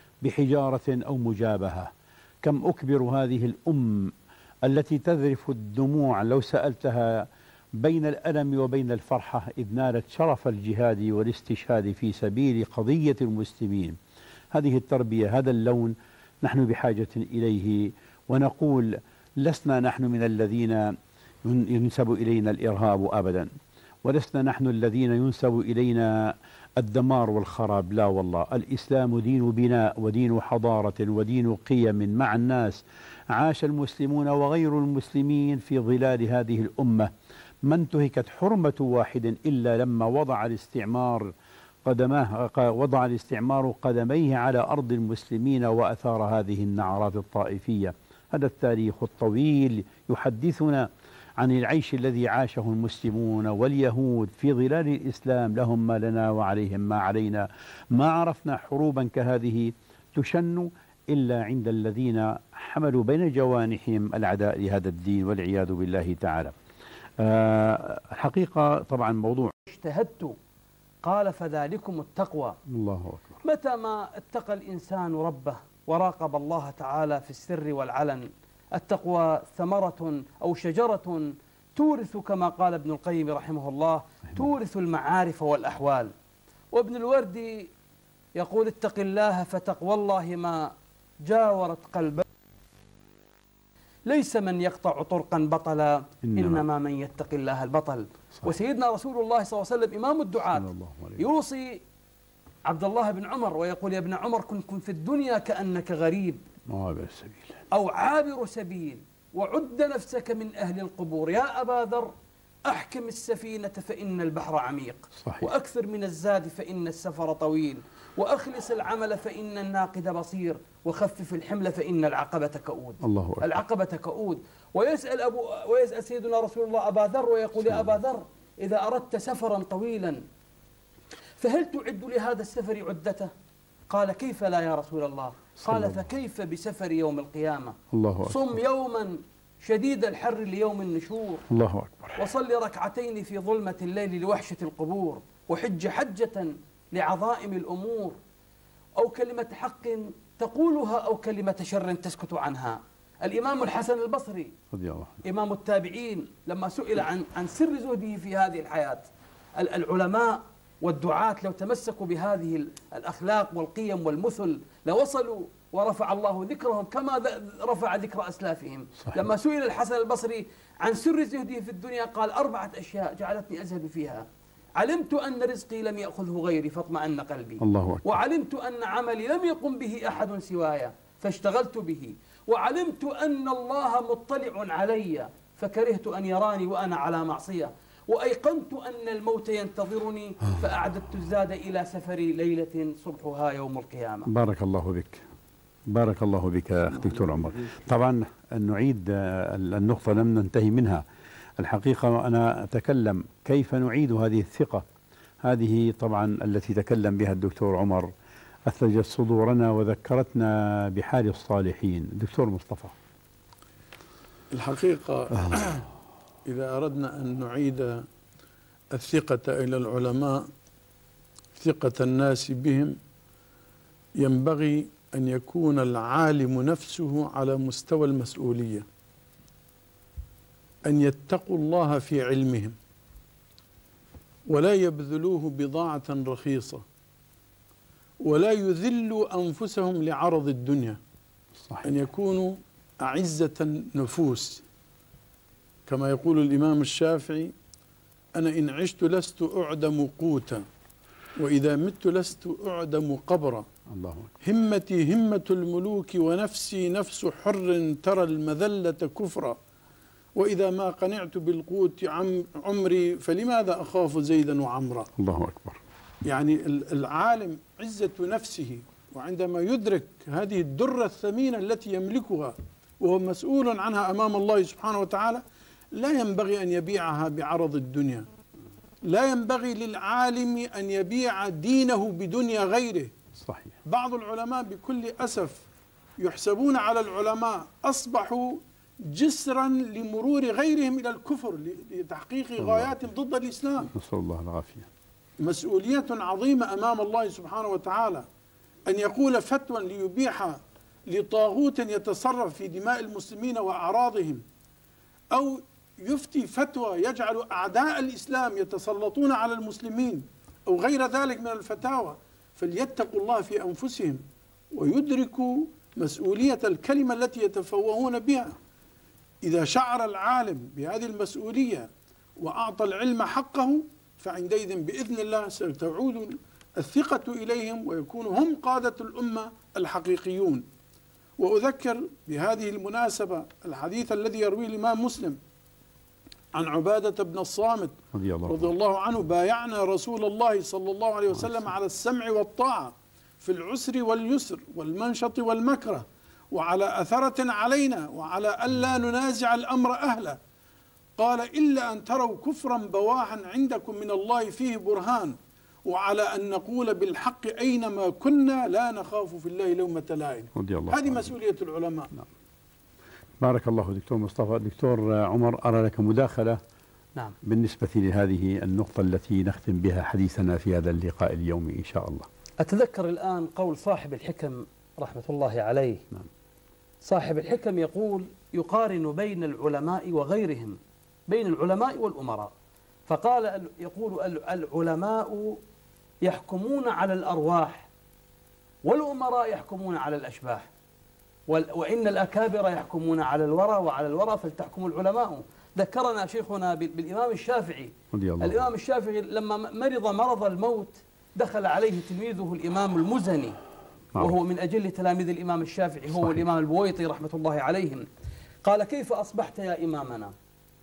بحجارة أو مجابهة. كم أكبر هذه الأم التي تذرف الدموع لو سألتها بين الألم وبين الفرحة إذ نالت شرف الجهاد والاستشهاد في سبيل قضية المسلمين. هذه التربية، هذا اللون نحن بحاجة إليه، ونقول لسنا نحن من الذين ينسب إلينا الإرهاب أبدا، ولسنا نحن الذين ينسب إلينا الدمار والخراب، لا والله. الإسلام دين بناء ودين حضارة ودين قيم مع الناس. عاش المسلمون وغير المسلمين في ظلال هذه الأمة، ما انتهكت حرمة واحد إلا لما وضع الاستعمار قدماه وضع الاستعمار قدميه على أرض المسلمين وأثار هذه النعرات الطائفية. هذا التاريخ الطويل يحدثنا عن العيش الذي عاشه المسلمون واليهود في ظلال الإسلام، لهم ما لنا وعليهم ما علينا. ما عرفنا حروبا كهذه تشن إلا عند الذين حملوا بين جوانحهم العداء لهذا الدين والعياذ بالله تعالى. أه الحقيقة طبعا موضوع اجتهدت قال فذلكم التقوى. الله أكبر. متى ما اتقى الإنسان ربه وراقب الله تعالى في السر والعلن، التقوى ثمرة أو شجرة تورث كما قال ابن القيم رحمه الله، تورث المعارف والأحوال. وابن الوردي يقول اتق الله فتقوى الله ما جاورت قلبه، ليس من يقطع طرقا بطلا إنما, إنما من يتق الله البطل. صحيح. وسيدنا رسول الله صلى الله عليه وسلم إمام الدعاة يوصي عبد الله بن عمر ويقول يا ابن عمر كن كن في الدنيا كأنك غريب عابر سبيل أو عابر سبيل، وعد نفسك من أهل القبور. يا أبا ذر أحكم السفينة فإن البحر عميق. صحيح. وأكثر من الزاد فإن السفر طويل، وأخلص العمل فإن الناقد بصير، وخفف الحمل فإن العقبة كؤود. الله أكبر. العقبة كؤود. ويسأل أبو ويسأل سيدنا رسول الله أبا ذر ويقول يا أبا ذر إذا أردت سفرا طويلا فهل تعد لهذا السفر عدته؟ قال كيف لا يا رسول الله؟ قال فكيف بسفر يوم القيامة؟ الله أكبر. صم يوما شديد الحر ليوم النشور. الله أكبر. وصل ركعتين في ظلمة الليل لوحشة القبور، وحج حجة لعظائم الأمور، أو كلمة حق تقولها أو كلمة شر تسكت عنها. الإمام الحسن البصري رضي الله إمام التابعين لما سئل عن عن سر زهده في هذه الحياة، العلماء والدعاة لو تمسكوا بهذه الأخلاق والقيم والمثل لوصلوا ورفع الله ذكرهم كما رفع ذكر أسلافهم. صحيح. لما سئل الحسن البصري عن سر زهده في الدنيا قال: أربعة أشياء جعلتني أزهد فيها: علمت أن رزقي لم يأخذه غيري فاطمأن قلبي، الله أكبر. وعلمت أن عملي لم يقم به أحد سواي فاشتغلت به، وعلمت أن الله مطلع علي فكرهت أن يراني وأنا على معصية، وأيقنت أن الموت ينتظرني فأعددت الزاد إلى سفري ليلة صبحها يوم القيامة. بارك الله بك، بارك الله بك أخ دكتور عمر. طبعا نعيد النقطة لم ننتهي منها. الحقيقة أنا أتكلم كيف نعيد هذه الثقة، هذه طبعا التي تكلم بها الدكتور عمر أثلجت صدورنا وذكرتنا بحال الصالحين. دكتور مصطفى. الحقيقة إذا أردنا أن نعيد الثقة إلى العلماء، ثقة الناس بهم، ينبغي أن يكون العالم نفسه على مستوى المسؤولية، أن يتقوا الله في علمهم ولا يبذلوه بضاعة رخيصة، ولا يذلوا أنفسهم لعرض الدنيا. صحيح. أن يكونوا أعزة النفوس، كما يقول الإمام الشافعي: أنا إن عشت لست أعدم قوتا، وإذا مت لست أعدم قبرا. الله أكبر. همتي همة الملوك، ونفسي نفس حر ترى المذلة كفرا، وإذا ما قنعت بالقوت عمري فلماذا أخاف زيدا وعمرا. الله أكبر. يعني العالم عزة نفسه، وعندما يدرك هذه الدرة الثمينة التي يملكها وهو مسؤول عنها أمام الله سبحانه وتعالى، لا ينبغي أن يبيعها بعرض الدنيا. لا ينبغي للعالم أن يبيع دينه بدنيا غيره. صحيح. بعض العلماء بكل أسف يحسبون على العلماء أصبحوا جسرا لمرور غيرهم إلى الكفر لتحقيق غايات ضد الإسلام. نسأل الله العافية. مسؤولية عظيمة أمام الله سبحانه وتعالى أن يقول فتوى ليبيح لطاغوت يتصرف في دماء المسلمين وأعراضهم، أو يفتي فتوى يجعل أعداء الإسلام يتسلطون على المسلمين، أو غير ذلك من الفتاوى. فليتقوا الله في أنفسهم ويدركوا مسؤولية الكلمة التي يتفوهون بها. إذا شعر العالم بهذه المسؤولية وأعطى العلم حقه، فعندئذ بإذن الله ستعود الثقة إليهم ويكونوا هم قادة الأمة الحقيقيون. وأذكر بهذه المناسبة الحديث الذي يرويه الإمام مسلم عن عبادة بن الصامت رضي الله, رضي الله عنه: بايعنا رسول الله صلى الله عليه وسلم على السمع والطاعة في العسر واليسر والمنشط والمكره، وعلى أثرة علينا، وعلى ألا ننازع الأمر أهله. قال: إلا أن تروا كفرا بواحا عندكم من الله فيه برهان، وعلى أن نقول بالحق أينما كنا لا نخاف في الله لومة لائم. هذه مسؤولية العلماء. نعم. بارك الله دكتور مصطفى. دكتور عمر، أرى لك مداخلة. نعم. بالنسبة لهذه النقطة التي نختم بها حديثنا في هذا اللقاء اليومي إن شاء الله. أتذكر الآن قول صاحب الحكم رحمة الله عليه. نعم. صاحب الحكم يقول: يقارن بين العلماء وغيرهم، بين العلماء والأمراء، فقال يقول: العلماء يحكمون على الأرواح، والأمراء يحكمون على الأشباح، وإن الأكابر يحكمون على الورى، وعلى الورى فلتحكم العلماء. ذكرنا شيخنا بالإمام الشافعي. الإمام الشافعي لما مرض مرض الموت دخل عليه تلميذه الإمام المزني، وهو من أجل تلاميذ الإمام الشافعي، هو الإمام البويطي رحمة الله عليهم. قال: كيف أصبحت يا إمامنا؟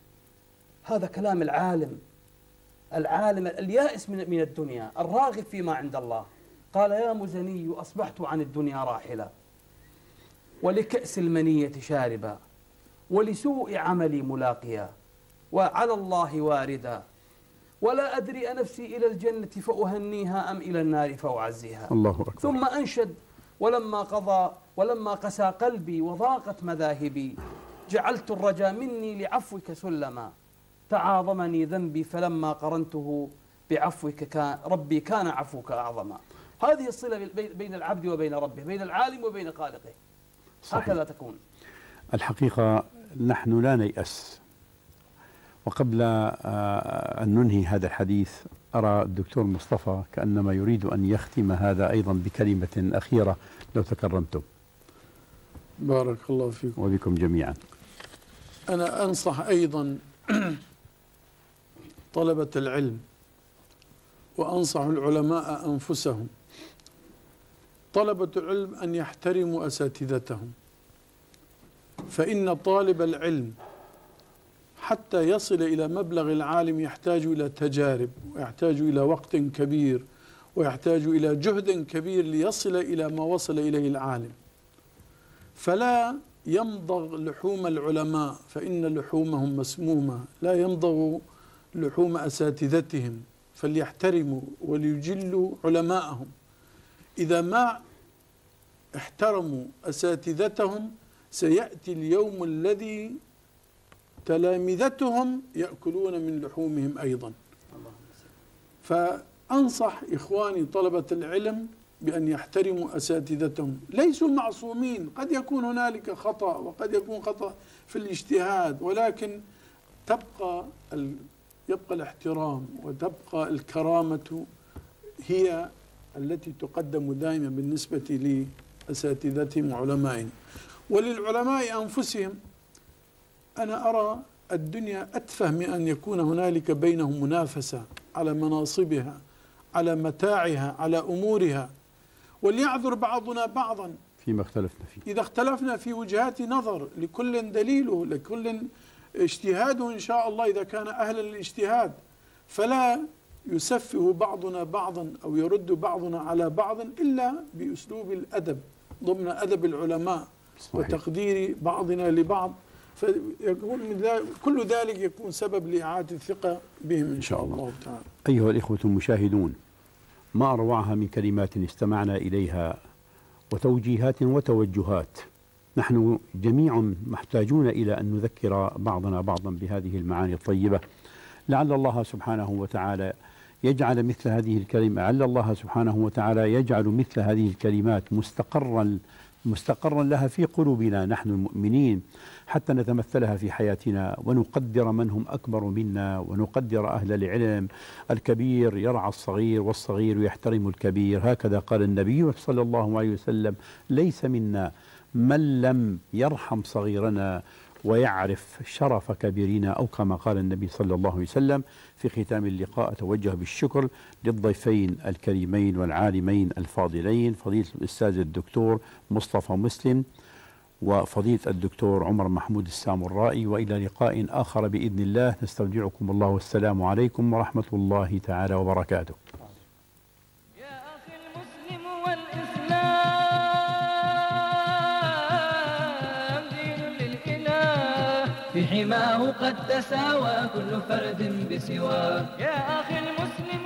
هذا كلام العالم، العالم اليائس من من الدنيا، الراغب فيما عند الله. قال: يا مزني، أصبحت عن الدنيا راحلا، ولكأس المنية شاربا، ولسوء عملي ملاقيا، وعلى الله واردا، ولا أدري أنفسي إلى الجنة فأهنيها أم إلى النار فأعزيها. الله أكبر. ثم أنشد: ولما قضى ولما قسى قلبي وضاقت مذاهبي، جعلت الرجا مني لعفوك سلما، تعاظمني ذنبي فلما قرنته بعفوك كان ربي كان عفوك أعظما. هذه الصلة بين العبد وبين ربه، بين العالم وبين خالقه. صحيح. هكذا تكون. الحقيقة نحن لا نيأس، وقبل أن ننهي هذا الحديث أرى الدكتور مصطفى كأنما يريد أن يختم هذا أيضا بكلمة أخيرة لو تكرمتم. بارك الله فيكم وبكم جميعا. أنا أنصح أيضا طلبة العلم، وأنصح العلماء أنفسهم. طلبة العلم أن يحترموا أساتذتهم، فإن طالب العلم حتى يصل إلى مبلغ العالم يحتاج إلى تجارب، ويحتاج إلى وقت كبير، ويحتاج إلى جهد كبير ليصل إلى ما وصل إليه العالم. فلا يمضغ لحوم العلماء فإن لحومهم مسمومة، لا يمضغ لحوم أساتذتهم، فليحترموا وليجلوا علماءهم. إذا ما احترموا أساتذتهم سيأتي اليوم الذي تلامذتهم يأكلون من لحومهم أيضا. فأنصح إخواني طلبة العلم بأن يحترموا أساتذتهم. ليسوا معصومين، قد يكون هنالك خطأ وقد يكون خطأ في الاجتهاد، ولكن تبقى ال... يبقى الاحترام وتبقى الكرامة هي التي تقدم دائما بالنسبة لأساتذتهم وعلمائهم. وللعلماء أنفسهم أنا أرى الدنيا أتفه من أن يكون هنالك بينهم منافسة على مناصبها، على متاعها، على أمورها. وليعذر بعضنا بعضا فيما اختلفنا فيه. إذا اختلفنا في وجهات نظر، لكل دليله، لكل اجتهاده إن شاء الله إذا كان أهلا للاجتهاد. فلا يسفه بعضنا بعضا أو يرد بعضنا على بعض إلا بأسلوب الأدب ضمن أدب العلماء. صحيح. وتقدير بعضنا لبعض، فيكون من ذلك كل ذلك يكون سبب لإعادة الثقة بهم إن شاء الله تعالى. أيها الإخوة المشاهدون، ما أروعها من كلمات استمعنا إليها وتوجيهات وتوجهات. نحن جميع محتاجون إلى أن نذكر بعضنا بعضا بهذه المعاني الطيبة، لعل الله سبحانه وتعالى يجعل مثل هذه الكلمة لعل الله سبحانه وتعالى يجعل مثل هذه الكلمات مستقرا مستقرا لها في قلوبنا نحن المؤمنين، حتى نتمثلها في حياتنا ونقدر من هم أكبر منا، ونقدر أهل العلم. الكبير يرعى الصغير والصغير يحترم الكبير. هكذا قال النبي صلى الله عليه وسلم: ليس منا من لم يرحم صغيرنا ويعرف شرف كبيرنا، أو كما قال النبي صلى الله عليه وسلم. في ختام اللقاء أتوجه بالشكر للضيفين الكريمين والعالمين الفاضلين، فضيلة الأستاذ الدكتور مصطفى مسلم وفضيلة الدكتور عمر محمود السامرائي، وإلى لقاء آخر بإذن الله. نستودعكم الله، والسلام عليكم ورحمة الله تعالى وبركاته. يا أخي المسلم والإسلام دين للإله، في حماه قد تساوى كل فرد بسواه. يا أخي المسلم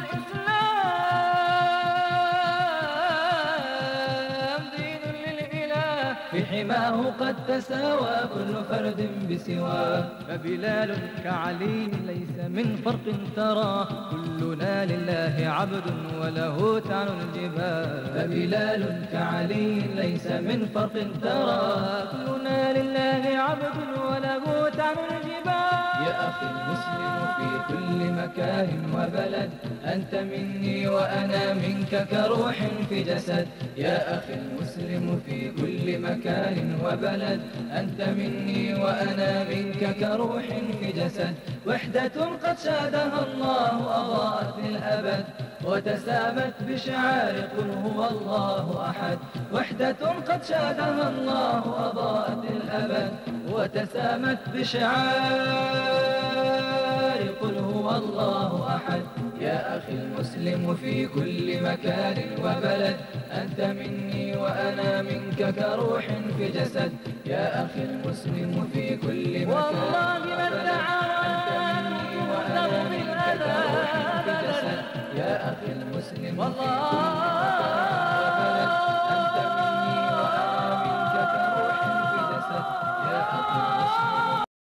والإسلام دين للإله، في حماه قد تساوى كل فرد بسواه. فبلال كعلي ليس من فرق ترى، كلنا لله عبد وله تعن الجبال. فبلال كعلي ليس من فرق ترى، كلنا لله عبد وله تعن الجبال. يا أخي المسلم في كل مكان وبلد، أنت مني وأنا منك كروح في جسد. يا أخي المسلم في كل مكان وبلد، أنت مني وأنا منك كروح في جسد. وحدة قد شادها الله أضاءت للأبد، وتسامت بشعار قل هو الله أحد. وحدة قد شادها الله أضاءت للأبد، وتسامت بشعار قل هو الله أحد. يا أخي المسلم في كل مكان وبلد، أنت مني وأنا منك كروح في جسد. يا أخي المسلم في كل مكان والله من دعاني وأنا منك كروح في جسد. يا أخي المسلم في كل